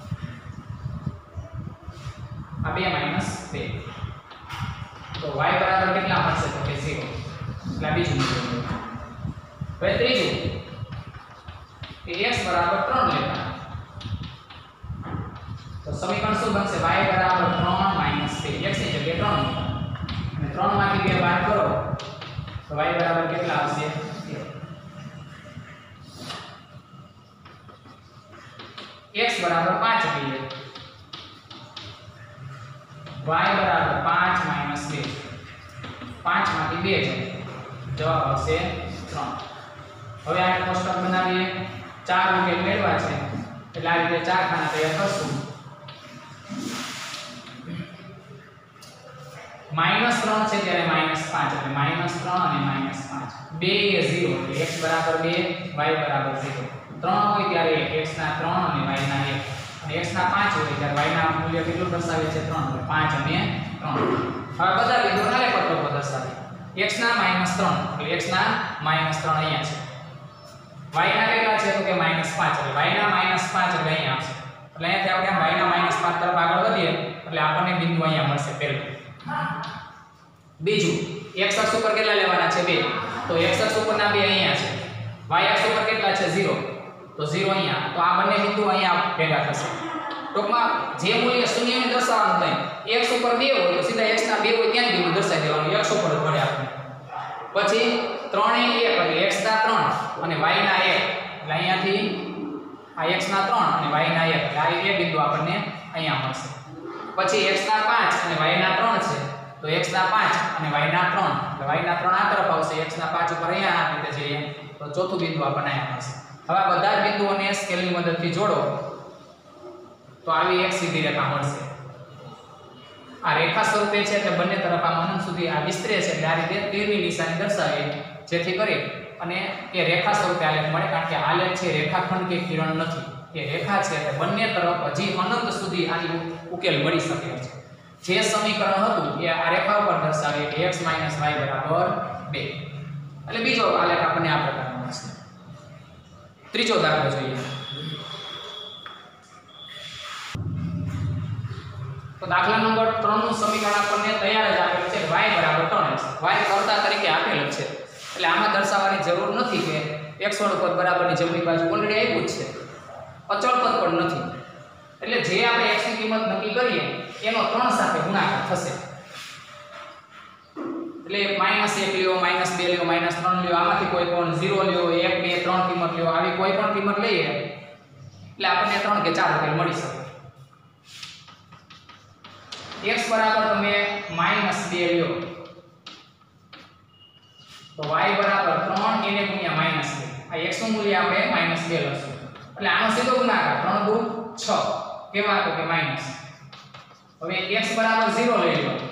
આ બે માઈનસ બે તો y બરાબર કેટલા મળશે તો કે ઝીરો. એટલે આ બીજું મૂલ્ય. હવે ત્રીજું કે x બરાબર ત્રણ લેતા તો સમીકરણ શું બનશે y બરાબર ત્રણ માઈનસ બે. ત્રણ માંથી બે બાદ કરો તો y બરાબર કેટલા આવશે x બરાબર પાંચ લઈએ y બરાબર પાંચ માઈનસ બે પાંચ માંથી બે જાય જવાબ આવશે ત્રણ હવે આ કોષ્ટક બનાવીએ ચાર ઉકેલ મેળવા છે એટલે આ રીતે ચાર ખાના તૈયાર કરશું માઈનસ ત્રણ છે ત્યારે માઈનસ પાંચ એટલે માઈનસ ત્રણ અને માઈનસ પાંચ બે એ ઝીરો એટલે x બરાબર બે y બરાબર ઝીરો ત્રણ હોય ત્યારે x ના ત્રણ અને y ના એક અને x ના પાંચ હોય ત્યારે y ના મૂલ્ય કેટલું દર્શાવે છે ત્રણ એટલે પાંચ અને ત્રણ હવે બધા બિંદુઓ આલેખ પટ્ટો પર દર્શાવીએ x ના માઈનસ ત્રણ એટલે x ના માઈનસ ત્રણ અહીંયા છે y ના કેટલા છે તો કે માઈનસ પાંચ એટલે y ના માઈનસ પાંચ એટલે અહીંયા આવશે એટલે અહીંયાથી આપણે y ના માઈનસ પાંચ તરફ આગળ વધીએ એટલે આપણને બિંદુ અહીંયા મળશે પહેલું બીજું x અક્ષ ઉપર કેટલા લેવાના છે બે તો x અક્ષ ઉપરના બે અહીંયા છે y અક્ષ ઉપર કેટલા છે ઝીરો તો ઝીરો અહીંયા તો આ બંને બિંદુ અહીંયા ભેગા થશે ટૂંકમાં જે મૂલ્ય શૂન્યને દર્શાવવાનું થાય x ઉપર બે હોય તો સીધા x ના બે હોય ત્યાં જ બિંદુ દર્શાવી દેવાનું x ઉપર જ પડે આપણે પછી ત્રણ એ એક એટલે x ના ત્રણ અને y ના એક એટલે અહીંયાથી આ x ના ત્રણ અને y ના એક એટલે આ બે બિંદુ આપણને અહીંયા મળશે પછી x ના પાંચ અને y ના ત્રણ છે તો x ના પાંચ અને y ના ત્રણ એટલે y ના ત્રણ આ તરફ આવશે x ના પાંચ ઉપર અહીંયા આ રીતે જઈએ તો ચોથું બિંદુ આપણને અહીંયા મળશે હવે આ બધા જ બિંદુઓને સ્કેલની મદદથી જોડો તો આવી એક સીધી રેખા મળશે આ રેખા સ્વરૂપે છે એટલે બંને તરફ આમ અનંત સુધી આ વિસ્તરે છે એટલે આ રીતે તીરની નિશાની દર્શાવીએ જેથી કરી અને એ રેખા સ્વરૂપે આલેખ મળે કારણ કે આલેખ છે રેખાખંડ કે કિરણ નથી એ રેખા છે એટલે બંને તરફ હજી અનંત સુધી આની ઉકેલ મળી શકે છે જે સમીકરણ હતું એ આ રેખા ઉપર દર્શાવીએ કે x y બરાબર બે એટલે બીજો આલેખ આપણને આ પ્રકારનો મળશે ત્રીજો દાખલો જોઈએ તો દાખલા નંબર ત્રણ નું સમીકરણ આપણને તૈયાર જ આપેલ છે y બરાબર ત્રણ x y કર્તા તરીકે આપેલ છે એટલે આમાં દર્શાવવાની જરૂર નથી કે x વાળું પદ બરાબરની જમણી બાજુ ઓલરેડી આપ્યું જ છે અચળ પદ પણ નથી એટલે જે આપણે x ની કિંમત નક્કી કરીએ એનો ત્રણ સાથે ગુણાકાર થશે એટલે માઈનસ એક લ્યો માઈનસ બે લ્યો માઈનસ ત્રણ લ્યો આમાંથી કોઈ પણ ઝીરો લ્યો એક બે ત્રણ કિંમત લ્યો આવી કોઈ પણ કિંમત લઈએ એટલે આપણને ત્રણ કે ચાર ઉકેલ મળી શકે x બરાબર તમે માઈનસ બે લ્યો તો y બરાબર ત્રણ એને ગુણ્યા માઈનસ બે આ x નું મૂલ્ય આપણે માઈનસ બે લખશું એટલે આનો સીધો ગુણાકાર ત્રણ દુ છ કેવા તો કે માઈનસ હવે x બરાબર ઝીરો લઈ લો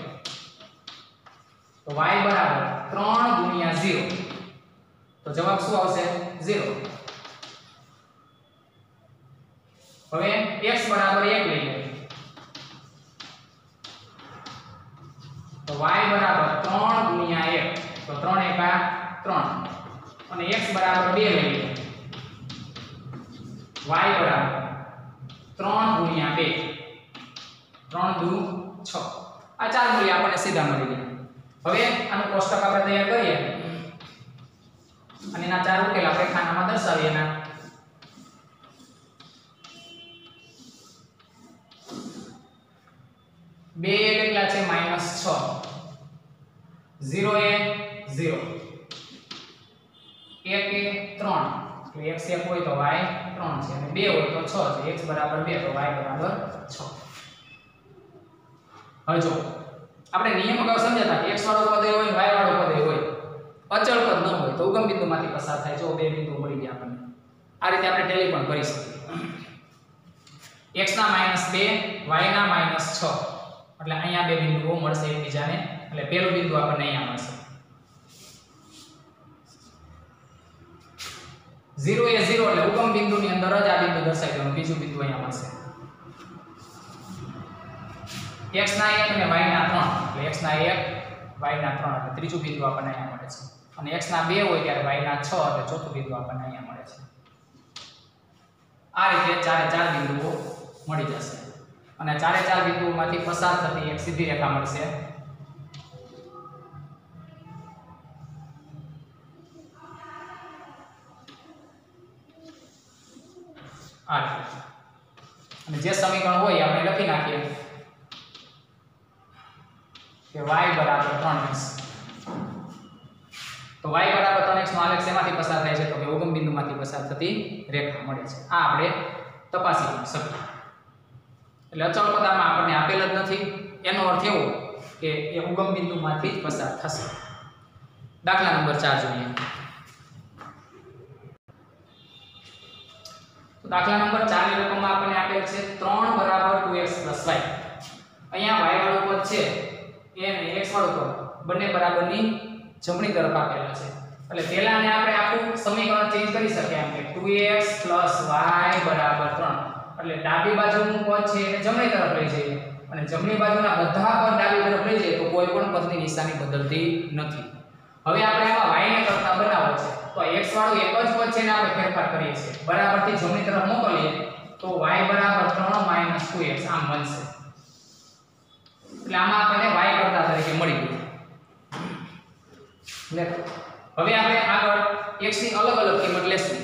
તો y બરાબર ત્રણ ગુણ્યા ઝીરો તો જવાબ શું આવશે ઝીરો હવે x બરાબર એક લઈ લો તો y બરાબર ત્રણ ગુણ્યા એક તો ત્રણ એકા ત્રણ અને x બરાબર બે લઈ લો y બરાબર ત્રણ ગુણ્યા બે ત્રણ દુ છ આ ચાર મૂલ્ય આપણને સીધા મળી ગયા હવે આનું કોષ્ટક આપણે તૈયાર કરીએ અને એના ચાર ઉકેલ આપણે ખાનામાં દર્શાવીએ એના બે કેટલા છે માઈનસ છ ઝીરો એ ઝીરો એક એ ત્રણ તો x એક હોય તો y ત્રણ છે અને બે હોય તો છ છે x બરાબર બે તો y બરાબર છ હવે જો આપણે નિયમ અગાઉ સમજ્યા કે x વાળો પદ હોય y વાળો પદ હોય અચળ પદ ન હોય તો ઉગમ બિંદુમાંથી પસાર થાય જો બે બિંદુ મળી ગયા આપણને આ રીતે આપણે ટેલી પણ કરી શકીએ x ના માઈનસ બે y ના માઈનસ છ એટલે અહીંયા બે બિંદુઓ મળશે એકબીજાને એટલે પહેલું બિંદુ આપણને અહીંયા મળશે ઝીરો એ ઝીરો એટલે ઉગમ બિંદુની અંદર જ આ બિંદુ દર્શાવી દેવાનું બીજું બિંદુ અહીંયા મળશે x ના એક અને y ના ત્રણ એટલે x ના એક y ના ત્રણ એટલે ત્રીજું બિંદુ આપણને અહીંયા મળે છે અને x ના બે હોય ત્યારે y ના છ એટલે ચોથું બિંદુ આપણને અહીંયા મળે છે આ રીતે ચારે ચાર બિંદુઓ મળી જશે અને ચારે ચાર બિંદુઓમાંથી પસાર થતી એક સીધી રેખા મળશે આ રીતે અને જે સમીકરણ હોય આપણે લખી નાખીએ કે y બરાબર ત્રણ x. તો y બરાબર ત્રણ x નો આલેખ શેમાંથી પસાર થાય છે તો કે ઉગમ બિંદુમાંથી પસાર થતી રેખા મળે છે. આ આપણે તપાસી શકીએ. એટલે અચળ પદ આમાં આપણને આપેલ જ નથી, એનો અર્થ એવો કે એ ઉગમ બિંદુમાંથી જ પસાર થશે. દાખલા નંબર ચાર જોઈએ. તો દાખલા નંબર ચાર ની રકમમાં આપણને આપેલ છે ત્રણ બરાબર ટુ એક્સ પ્લસ વાય. અહીંયા y વાળું પદ છે એને x વાળું પદ બંને બરાબરની જમણી તરફ આપેલા છે. એટલે પહેલાને આપણે આખું સમીકરણ ચેન્જ કરી શકીએ એમ કે ટુ એક્સ પ્લસ વાય બરાબર ત્રણ. એટલે ડાબી બાજુનું પદ છે એને જમણી તરફ લઈ જઈએ અને જમણી બાજુના બધા પદ ડાબી તરફ લઈ જઈએ તો કોઈ પણ પદની નિશાની બદલતી નથી. હવે આપણે આમાં y ને કરતા બનાવો છે તો x વાળું એક જ પદ છે ને આપણે ફેરફાર કરીએ છીએ. બરાબરથી જમણી તરફ મોકલીએ તો y બરાબર ત્રણ માઈનસ ટુ એક્સ આમ બનશે. એટલે આમાં આપણને y કરતા તરીકે મળી ગયું. એટલે હવે આપણે આગળ x ની અલગ અલગ કિંમત લેશું.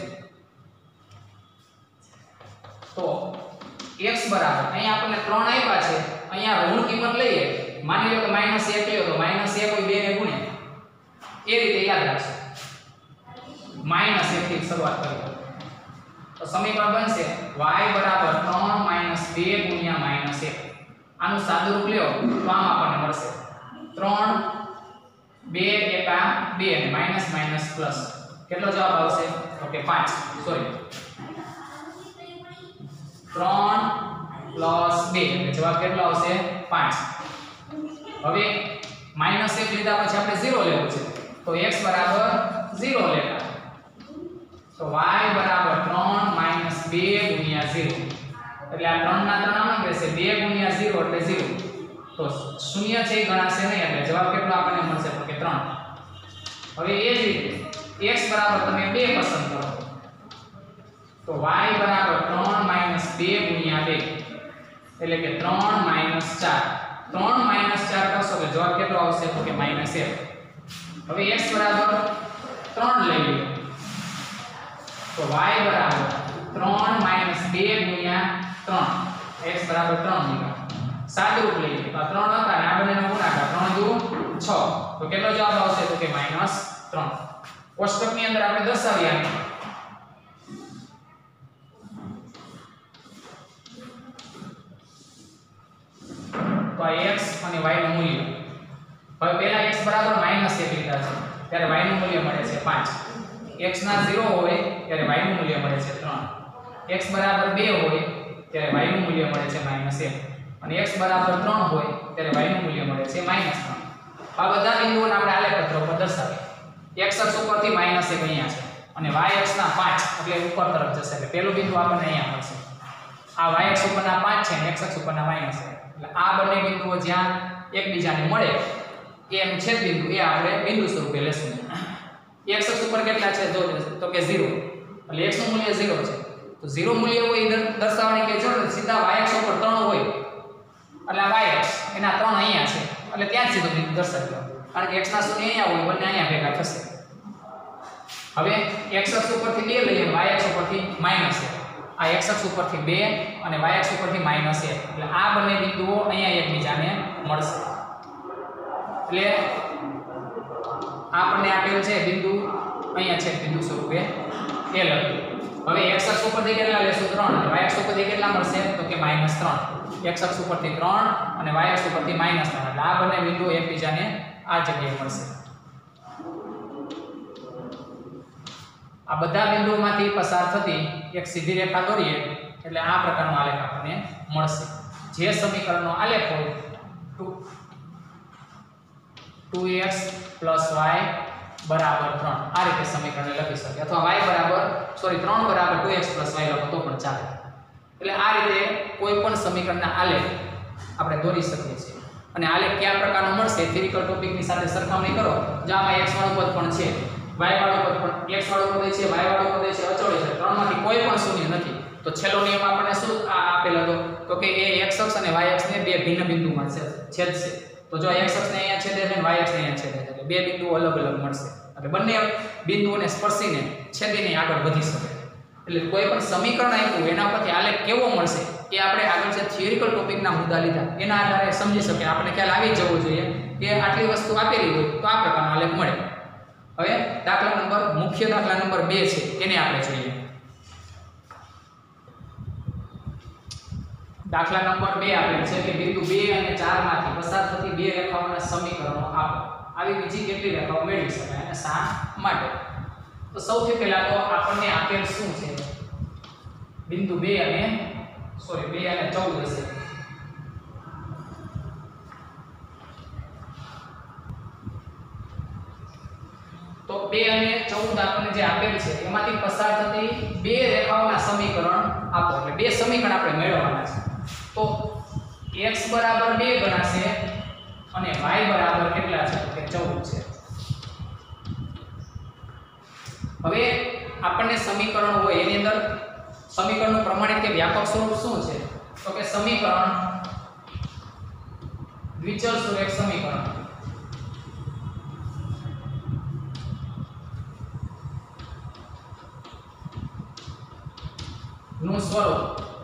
તો x બરાબર અહીંયા આપણને ત્રણ આપ્યા છે, અહીંયા ઋણ કિંમત લઈએ. માની લો કે માઈનસ એક લ્યો તો માઈનસ એક હોય બે ને ગુણે એ રીતે યાદ રાખજો. માઈનસ એક થી શરૂઆત કરીએ તો સમીકરણ બનશે y બરાબર ત્રણ માઈનસ બે ગુણ્યા માઈનસ એક. આનું સાદુરૂપ લ્યો તો આમ આપણને મળશે ત્રણ બે એકા બે અને માઈનસ માઈનસ પ્લસ. કેટલો જવાબ આવશે તો કે પાંચ. સોરી ત્રણ પ્લસ બે એટલે જવાબ કેટલો આવશે પાંચ. હવે માઈનસ એક લીધા પછી આપણે ઝીરો લેવું છે તો x બરાબર ઝીરો લેતા તો y બરાબર ત્રણ માઈનસ બે ગુણ્યા ઝીરો. એટલે આ ત્રણ ના ત્રણ આમ રહેશે બે ગુણ્યા ઝીરો એટલે ઝીરો. તો શૂન્ય છે એ ગણાશે નહીં એટલે જવાબ કેટલો આપણને મળશે તો કે ત્રણ. હવે એ જ રીતે x બરાબર તમે બે પસંદ કરો તો y બરાબર ત્રણ માઈનસ બે ગુણ્યા બે એટલે કે ત્રણ માઈનસ ચાર. ત્રણ માઈનસ ચાર કરશો તો જવાબ કેટલો આવશે તો કે માઈનસ એક. હવે x બરાબર ત્રણ લઈ લો તો y બરાબર ત્રણ માઈનસ બે ગુણ્યા ત્રણ. x બરાબર ત્રણ લીધા. સાદુરૂપ લઈએ તો આ ત્રણ હતા અને આ બંનેનો ગુણાકાર ત્રણ દુ છ તો કેટલો જવાબ આવશે તો કે માઈનસ ત્રણ. કોષ્ટકની અંદર આપણે દર્શાવીએ આને તો આ x અને y નું મૂલ્ય. હવે પહેલા x બરાબર માઈનસ એક લીધા છે ત્યારે y નું મૂલ્ય મળે છે પાંચ. x ના ઝીરો હોય ત્યારે y નું મૂલ્ય મળે છે ત્રણ. x બરાબર બે હોય ત્યારે y નું મૂલ્ય મળે છે માઈનસ એક અને x બરાબર ત્રણ હોય ત્યારે y નું મૂલ્ય મળે છે માઈનસ ત્રણ. આ બધા બિંદુઓને આપણે આલેખ પત્ર પર દર્શાવીએ. x અક્ષ ઉપરથી માઈનસ એક અહીંયા છે અને y અક્ષ ના પાંચ એટલે ઉપર તરફ જશે એટલે પહેલું બિંદુ આપણને અહીંયા મળશે. આ y અક્ષ ઉપરના પાંચ છે અને x અક્ષ ઉપરના માઈનસ છે. એટલે આ બંને બિંદુઓ જ્યાં એકબીજાને મળે એનું છેદ બિંદુ એ આપણે બિંદુ સ્વરૂપે લેશું. x અક્ષ ઉપર કેટલા છે જો તો કે ઝીરો એટલે x નું મૂલ્ય ઝીરો છે તો ઝીરો મૂલ્ય હોય એ દર્શાવવાની કે જરૂર સીધા y અક્ષ ઉપર ત્રણ હોય એટલે આ y અક્ષ એના ત્રણ અહીંયા છે એટલે ત્યાં જ સીધો બિંદુ દર્શાવી દો કારણ કે x ના શૂન્ય અહીંયા હોય બંને અહીંયા ભેગા થશે. હવે x અક્ષ ઉપરથી બે લઈએ y અક્ષ ઉપરથી માઈનસ એક. આ x અક્ષ ઉપરથી બે અને y અક્ષ ઉપરથી માઈનસ એક એટલે આ બંને બિંદુઓ અહીંયા એકબીજાને મળશે. એટલે આપણને આપેલ છે બિંદુ અહીંયા છે બિંદુ સ્વરૂપે એ લખ્યું. હવે x અક્ષ ઉપરથી કેટલા લેશું ત્રણ અને y અક્ષ ઉપરથી કેટલા મળશે તો કે માઈનસ ત્રણ. x અક્ષ ઉપરથી ત્રણ અને y અક્ષ ઉપરથી માઈનસ ત્રણ એટલે આ બંને બિંદુઓ એકબીજાને આ જગ્યાએ મળશે. આ બધા બિંદુઓમાંથી પસાર થતી એક સીધી રેખા દોરીએ એટલે આ પ્રકારનો આલેખ આપણને મળશે. જે સમીકરણનો આલેખ હોય ટુ એક્સ પ્લસ વાય બરાબર ત્રણ આ રીતે સમીકરણને લખી શકીએ અથવા y બરાબર સોરી ત્રણ બરાબર ટુ એક્સ પ્લસ વાય લખો તો પણ ચાલે. એટલે આ રીતે કોઈ પણ સમીકરણના આલેખ આપણે દોરી શકીએ છીએ. અને આલેખ કયા પ્રકારનો મળશે થિયરિકલ ટોપિકની સાથે સરખામણી કરો. જો આમાં x વાળું પદ પણ છે y વાળું પદ પણ x વાળું પદ છે y વાળું પદ છે અચળ છે ત્રણમાંથી કોઈ પણ શૂન્ય નથી તો છેલ્લો નિયમ આપણને શું આપેલો હતો તો કે એ x અક્ષ અને y અક્ષને બે ભિન્ન બિંદુમાં છેદશે. તો જો x અક્ષને અહીંયા છેદે છે અને y અક્ષને અહીંયા છેદે છે એટલે બે બિંદુઓ અલગ અલગ મળશે એટલે બંને બિંદુઓને સ્પર્શીને છેદીને આગળ વધી શકે. એટલે કોઈ પણ સમીકરણ આપ્યું એના પરથી આલેખ કેવો મળશે એ એ આપણે આગળ જે થિયરિકલ ટોપિકના મુદ્દા લીધા એના આધારે સમજી શકીએ, આપણે ખ્યાલ આવી જવો જોઈએ કે આટલી વસ્તુ આપેલી હોય તો આ પ્રકારનો આલેખ મળે. હવે દાખલા નંબર મુખ્ય દાખલા નંબર બે છે એને આપણે જોઈએ. દાખલા નંબર બે આપેલ છે કે બિંદુ બે અને ચાર માંથી પસાર થતી બે રેખાઓના સમીકરણો આપો. આવી બીજી કેટલી રેખાઓ મેળવી શકાય અને શા માટે? તો સૌથી પહેલા તો આપણને આપેલ શું છે? બિંદુ બે અને સોરી બે અને ચૌદ હશે. તો બે અને ચૌદ આપણને જે આપેલ છે એમાંથી પસાર થતી બે રેખાઓના સમીકરણ આપો. એટલે બે સમીકરણ આપણે મેળવવાના છે. તો x બરાબર બે ગણાશે અને y બરાબર કેટલા છે? કે ચૌદ છે. હવે આપણને સમીકરણ હોય એની અંદર સમીકરણનું પ્રમાણિત કે વ્યાપક સ્વરૂપ શું છે? તો કે સમીકરણ દ્વિચલ સુરેખ સમીકરણ. નું સ્વરૂપ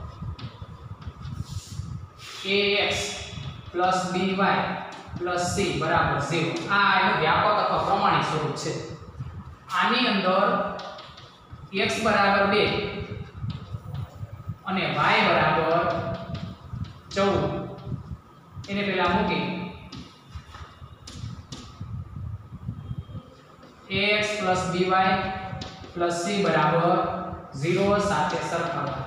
ax + by + c બરાબર ઝીરો. આ એનું વ્યાપક અથવા પ્રમાણિત સ્વરૂપ છે. આની અંદર x બરાબર બે અને y બરાબર ચૌદ એને પહેલા મૂકી ax + by + c બરાબર ઝીરો સાથે સરખાવવા.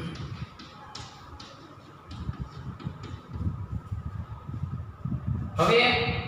હવે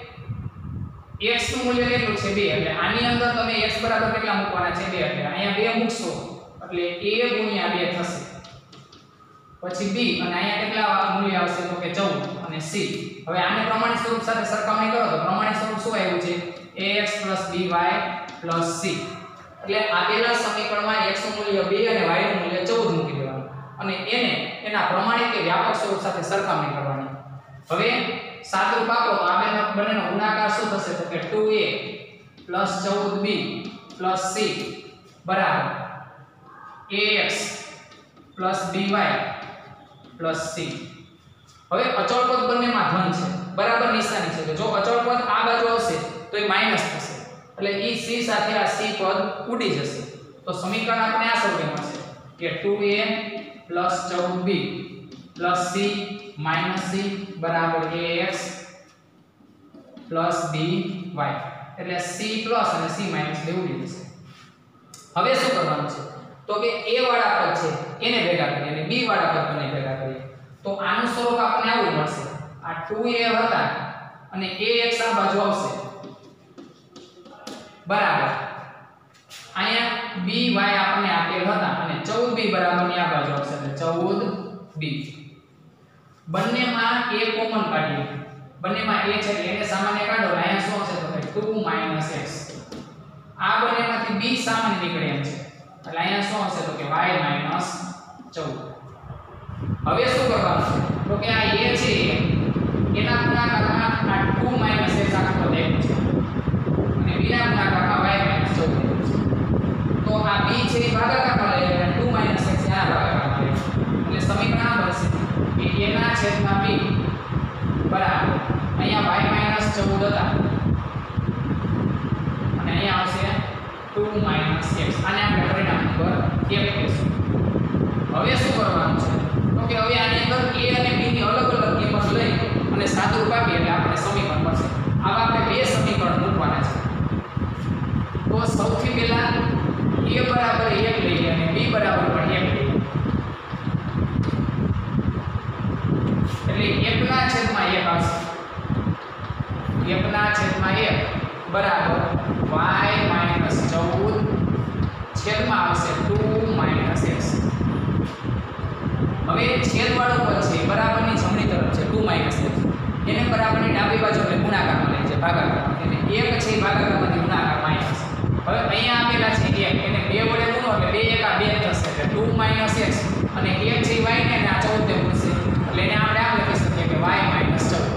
x નું મૂલ્ય કેટલું છે? બે. એટલે આની અંદર તમે x બરાબર કેટલા મૂકવાના છે? બે. એટલે અહીંયા બે મૂકશો એટલે a ગુણ્યા બે થશે. પછી b અને અહીંયા કેટલા મૂલ્ય આવશે? તો કે ચૌદ અને c. હવે આને પ્રમાણિત સ્વરૂપ સાથે સરખામણી કરો તો પ્રમાણિત સ્વરૂપ શું આવ્યું છે? ax + by + c. એટલે આપેલા સમીકરણમાં x નું મૂલ્ય બે અને y નું મૂલ્ય ચૌદ મૂકી દેવાનું અને એને એના પ્રમાણિત કે વ્યાપક સ્વરૂપ સાથે સરખામણી કરવાની. હવે સાદુરૂપ આપો તો આ બંનેનો ગુણાકાર શું થશે? તો કે ટુ a + ચૌદ b + c બરાબર ax + by + c. હવે અચળ પદ બંનેમાં ધન છે, બરાબર નિશાની છે. તો જો અચળ પદ આ બાજુ આવશે તો એ માઈનસ થશે એટલે ઈ c સાથે આ c પદ ઉડી જશે. તો સમીકરણ આપણે આ સ્વરૂપે મળશે કે ટુ a + ચૌદ b + c - c બરાબર ax + by. એટલે c પ્લસ અને c માઈનસ બે ઉડી જશે. હવે શું કરવાનું છે? તો કે a વાળા પદ છે એને ભેગા કરીએ અને b વાળા પદ બંને ભેગા કરીએ. તો આનું સ્વરૂપ આપણને આવું મળશે. આ ટુ a હતા અને ax આ બાજુ આવશે બરાબર અહીંયા by આપણને આપેલ હતા અને ચૌદ b બરાબર ની આ બાજુ આવશે એટલે ચૌદ b. બંનેમાં a કોમન કાઢીએ. બંનેમાં a છે એટલે એને સામાન્ય કાઢો એટલે અહીંયા શું આવશે? તો કે ટુ - x. આ બંનેમાંથી b સામાન્ય નીકળે એમ છે એટલે અહીંયા શું આવશે? તો કે y - ચૌદ. હવે શું કરવાનું છે? તો કે આ a છે એના ગુણાકારમાં આ ટુ - x આખો દેખાય છે અને b ના ગુણાકારમાં y - ચૌદ છે. તો આ b છે એ ભાગાકારમાં લઈ એટલે ટુ - x આ ભાગાકારમાં લઈ એટલે સમીકરણ આ બનશે કે a ના છેદમાં b બરાબર અહીંયા y - ચૌદ હતા અને અહીંયા આવશે ટુ - x. આને આપણે પરિણામ નંબર એક કહીશું. હવે શું કરવાનું છે? તો કે હવે આની અંદર a અને b ની અલગ અલગ કિંમત લઈ અને સાદુરૂપ આપીએ એટલે આપણે સમીકરણ મળશે. આવા આપણે બે સમીકરણ મૂકવાના છે. તો સૌથી પહેલા a બરાબર એક લઈએ અને b બરાબર પણ એક લઈએ. એટલે એક ના છેદમાં એક આવશે. એક ના છેદમાં એક બરાબર y - ચૌદ છેદમાં આવશે ટુ - x. હવે છેદવાળું પદ છે બરાબરની જમણી તરફ છે ટુ - x. એને બરાબરની ડાબી બાજુ એટલે ગુણાકારમાં લઈ છે ભાગાકારમાં. એટલે એક છે એ ભાગાકારમાંથી ગુણાકાર માઈનસ. હવે અહીંયા આપેલા છે એક એને બે વડે ગુણો એટલે બે એકા બે થશે એટલે ટુ - x અને એક છે y ને આ ચૌદ ને ગુણશે એટલે એને આપણે આમ લખી શકીએ કે y - ચૌદ.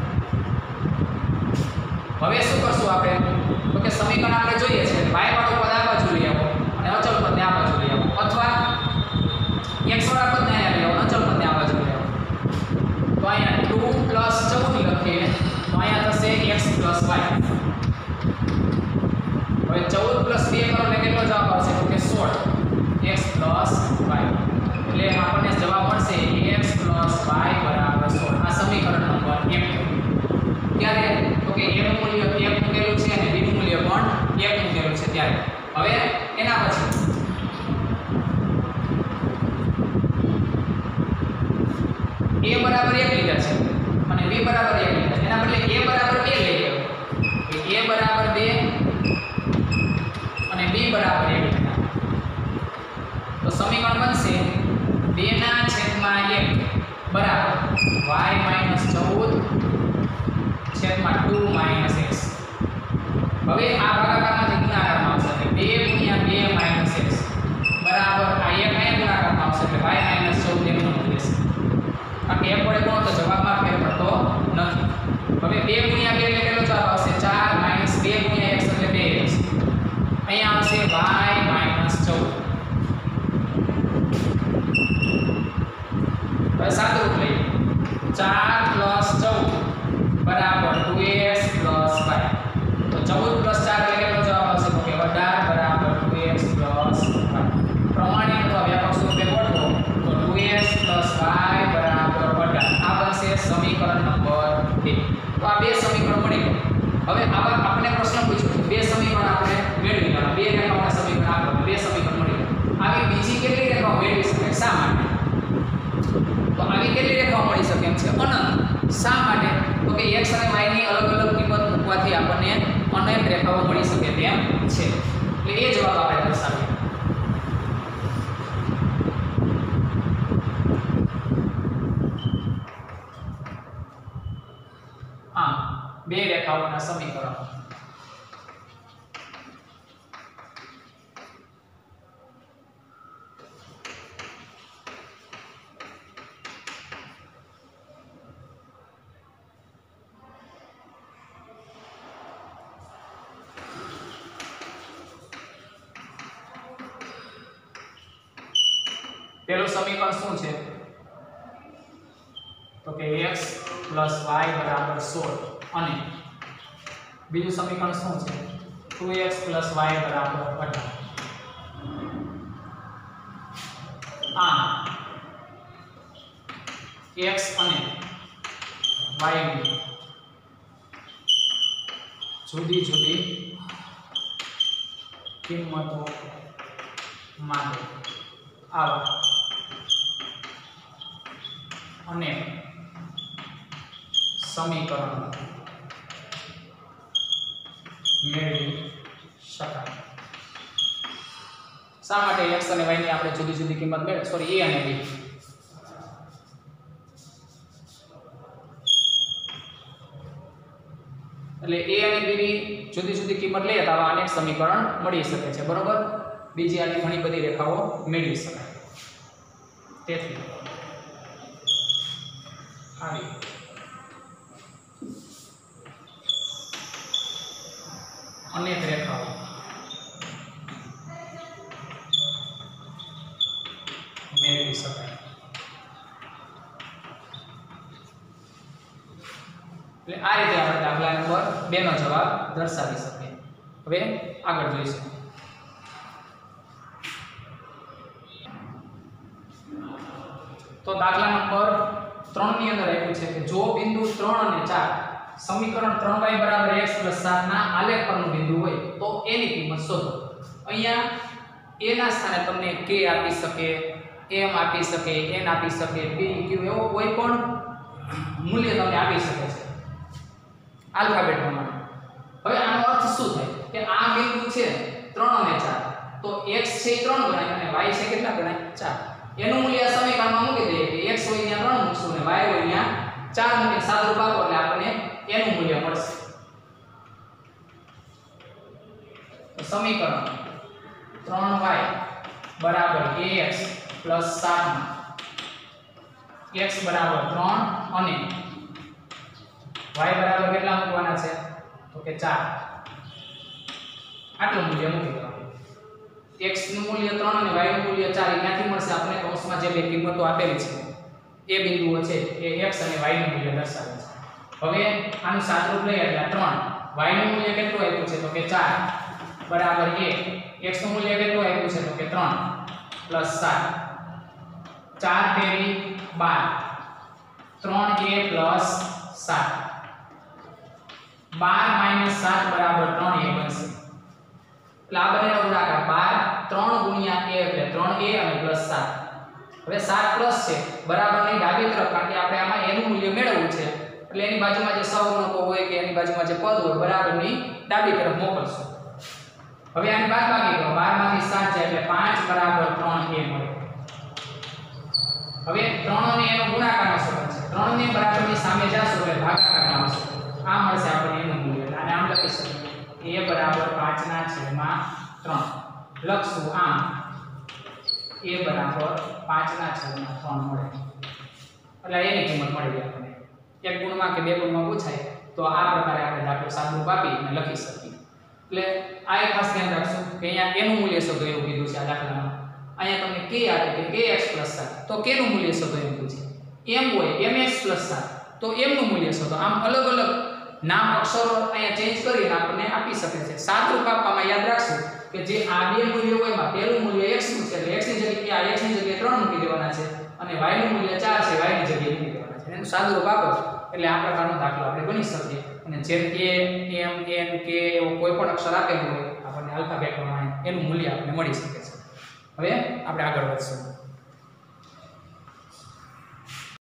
હવે શું કરશું આપણે? તો કે સમીકરણ આપણે જોઈએ છે y વાળું પદ આ બાજુ લઈ આવો અને અચળ પદને આ બાજુ લઈ આવો અથવા x વાળા પદને અહીંયા લઈ આવો અચળ પદને આ બાજુ બરાબર એક લીધા, એના બદલે a બરાબર બે લઈ લેવો કે a બરાબર બે અને b બરાબર એક લીધા તો સમીકરણ બનશે બે ના છેદમાં એક બરાબર y માઈનસ ચૌદ છેદમાં ટુ માઈનસ x. હવે આ ભાગાકારમાંથી ગુણાકારમાં આવશે એટલે બે ગુણ્યા બે માઈનસ x બરાબર આ એક અહીંયા ગુણાકારમાં આવશે એટલે y માઈનસ ચૌદ એમનો રહેશે. કારણ કે એક વડે ગુણો તો જવાબમાં ફેર પડતો નથી. હવે બે ગુણ્યા બે એટલે કેટલો જવાબ આવશે ચાર માઈનસ બે ગુણ્યા x એટલે બે x. અહીંયા આવશે y માઈનસ ચૌદ. હવે સાદું રૂપ લઈએ ચાર પ્લસ ચૌદ બરાબર ટુ એક્સ પ્લસ વાય. તો ચૌદ પ્લસ ચાર એટલે કેટલો જવાબ આવશે તો કે અઢાર બરાબર ટુ એક્સ પ્લસ વાય. પ્રમાણિત અથવા વ્યાપક સ્વરૂપે ગોઠવો તો ટુ એક્સ પ્લસ વાય બરાબર અઢાર. આ બનશે સમીકરણ નંબર બે. તો આ બે સમીકરણ મળી ગયા. હવે આવા આપણે પ્રશ્ન પૂછ્યો બે સમીકરણ આપણે મેળવી લેવાના, બે રેખાઓના સમીકરણ આપો બે સમીકરણ મળી ગયા. આવી બીજી કેટલી રેખાઓ મેળવી શકાય શા માટે? તો આવી કેટલી રેખાઓ મળી શકે એમ છે અનંત. શા માટે? તો કે x અને y ની અલગ અલગ કિંમત મૂકવાથી આપણને અનંત રેખાઓ મળી શકે તેમ છે. એટલે એ જવાબ આપણે દર્શાવીએ. આ બે રેખાઓના સમીકરણ. પહેલું સમીકરણ શું છે તો કે x plus y બરાબર સોળ અને બીજું સમીકરણ શું છે ટુ એક્સ plus y બરાબર અઢાર. આ x અને y ની જુદી જુદી કિંમતો માટે આવા અને સમીકરણ મેળવી શકાય. શા માટે x અને y ની આપણે જુદી જુદી કિંમત મેળવી સોરી a અને b એટલે a અને b ની જુદી જુદી કિંમત લઈએ તો આવા અનેક સમીકરણ મળી શકે છે બરોબર. બીજી આની ઘણી બધી રેખાઓ મેળવી શકાય. તેથી આવી અનેક રેખાઓ મેળવી શકાય. એટલે આ રીતે આપણે દાખલા નંબર બે નો જવાબ દર્શાવી શકીએ. હવે આગળ જોઈશું. તો દાખલા નંબર ત્રણ ની અંદર આપ્યું છે કે જો બિંદુ ત્રણ અને ચાર સમીકરણ ત્રણ વાય બરાબર x સાત ના આલેખ પરનું બિંદુ હોય તો એની કિંમત શોધો. અહીંયા a ના સ્થાને તમને k આપી શકે, m આપી શકે, n આપી શકે, p q એવો કોઈ પણ મૂલ્ય તમને આપી શકે છે આલ્ફાબેટ પ્રમાણે. હવે આનો અર્થ શું થાય કે આ બિંદુ છે ત્રણ અને ચાર તો x છે ત્રણ ગણાય અને y છે કેટલા ગણાય ચાર. એનું મૂલ્ય સમીકરણમાં મૂકી દઈએ કે x હોય ત્યાં ત્રણ મૂકશું અને y હોય ત્યાં ચાર મૂકીને સાદુરૂપ આપો એટલે આપણને એનું મૂલ્ય મળશે. તો સમીકરણ ત્રણ વાય બરાબર ax સાત માં x બરાબર ત્રણ અને y બરાબર કેટલા મૂકવાના છે તો કે ચાર. આટલું મૂલ્ય મૂકી દેવાનું. x નું મૂલ્ય ત્રણ અને y નું મૂલ્ય ચાર ક્યાંથી મળશે આપણે કૌંસમાં જે બે કિંમતો આપેલી છે એ બિંદુઓ છે એ x અને y નું મૂલ્ય દર્શાવે છે. હવે આનું સાદુરૂપ લઈએ એટલે ત્રણ y નું મૂલ્ય કેટલું આપ્યું છે તો કે ચાર બરાબર a. x નું મૂલ્ય કેટલું આપ્યું છે તો કે ત્રણ પ્લસ સાત. ચાર તેરી બાર ત્રણ a પ્લસ સાત. બાર માઈનસ સાત બરાબર ત્રણ a બનશે. એટલે આ બંનેનો ગુણાકાર બાર ત્રણ ગુણ્યા a એટલે ત્રણ a અને પ્લસ સાત. હવે સાત પ્લસ છે બરાબર ની ડાબી તરફ કારણ કે આપણે આમાં a નું મૂલ્ય મેળવવું છે એટલે એની બાજુમાં જે સહગુણકો હોય કે એની બાજુમાં જે પદ હોય બરાબરની ડાબી તરફ મોકલશું. હવે આની બાદબાકી કરો. બાર માંથી સાત જાય એટલે પાંચ બરાબર ત્રણ એ મળે. હવે ત્રણ અને એનો ગુણાકારનો સંબંધ છે. ત્રણ ને બરાબરની સામે જાશો એટલે ભાગાકારમાં આવશે. આ મળશે આપણને એનું મૂલ્ય. અને આમ લખી શકીએ a બરાબર પાંચ ના છેદમાં ત્રણ. લખશું આમ a બરાબર પાંચ ના છેદમાં ત્રણ મળે. એટલે એની કિંમત મળી ગઈ આપણને. એક ગુણમાં કે બે ગુણમાં પૂછાય તો આ પ્રકારે આપણે દાખલો સાદુરૂપ આપી અને લખી શકીએ. એટલે આ એક ખાસ ધ્યાન રાખશો કે અહીંયા a નું મૂલ્ય શોધો એવું કીધું છે આ દાખલામાં. અહીંયા તમને k આપે કે kx સાત તો k નું મૂલ્ય શોધો એમ પૂછે. m હોય mx સાત તો m નું મૂલ્ય શોધો. આમ અલગ અલગ નામ અક્ષરો અહીંયા ચેન્જ કરીને આપણને આપી શકે છે. સાદુરૂપ આપવામાં યાદ રાખશું કે જે આ બે મૂલ્યો હોય એમાં પહેલું મૂલ્ય x નું છે એટલે x ની જગ્યાએ આ x ની જગ્યાએ ત્રણ મૂકી દેવાના છે અને y નું મૂલ્ય ચાર છે y ની જગ્યાએ મૂકી દેવાના છે. એનું સાદુરૂપ આપો એટલે આ પ્રકારનો દાખલો આપણે ગણી શકીએ. અને જેમ a m n k એવો કોઈ પણ અક્ષર આપેલું હોય આપણને આલ્ફાબેટ પ્રમાણે એનું મૂલ્ય આપણને મળી શકે છે. હવે આપણે આગળ વધશું.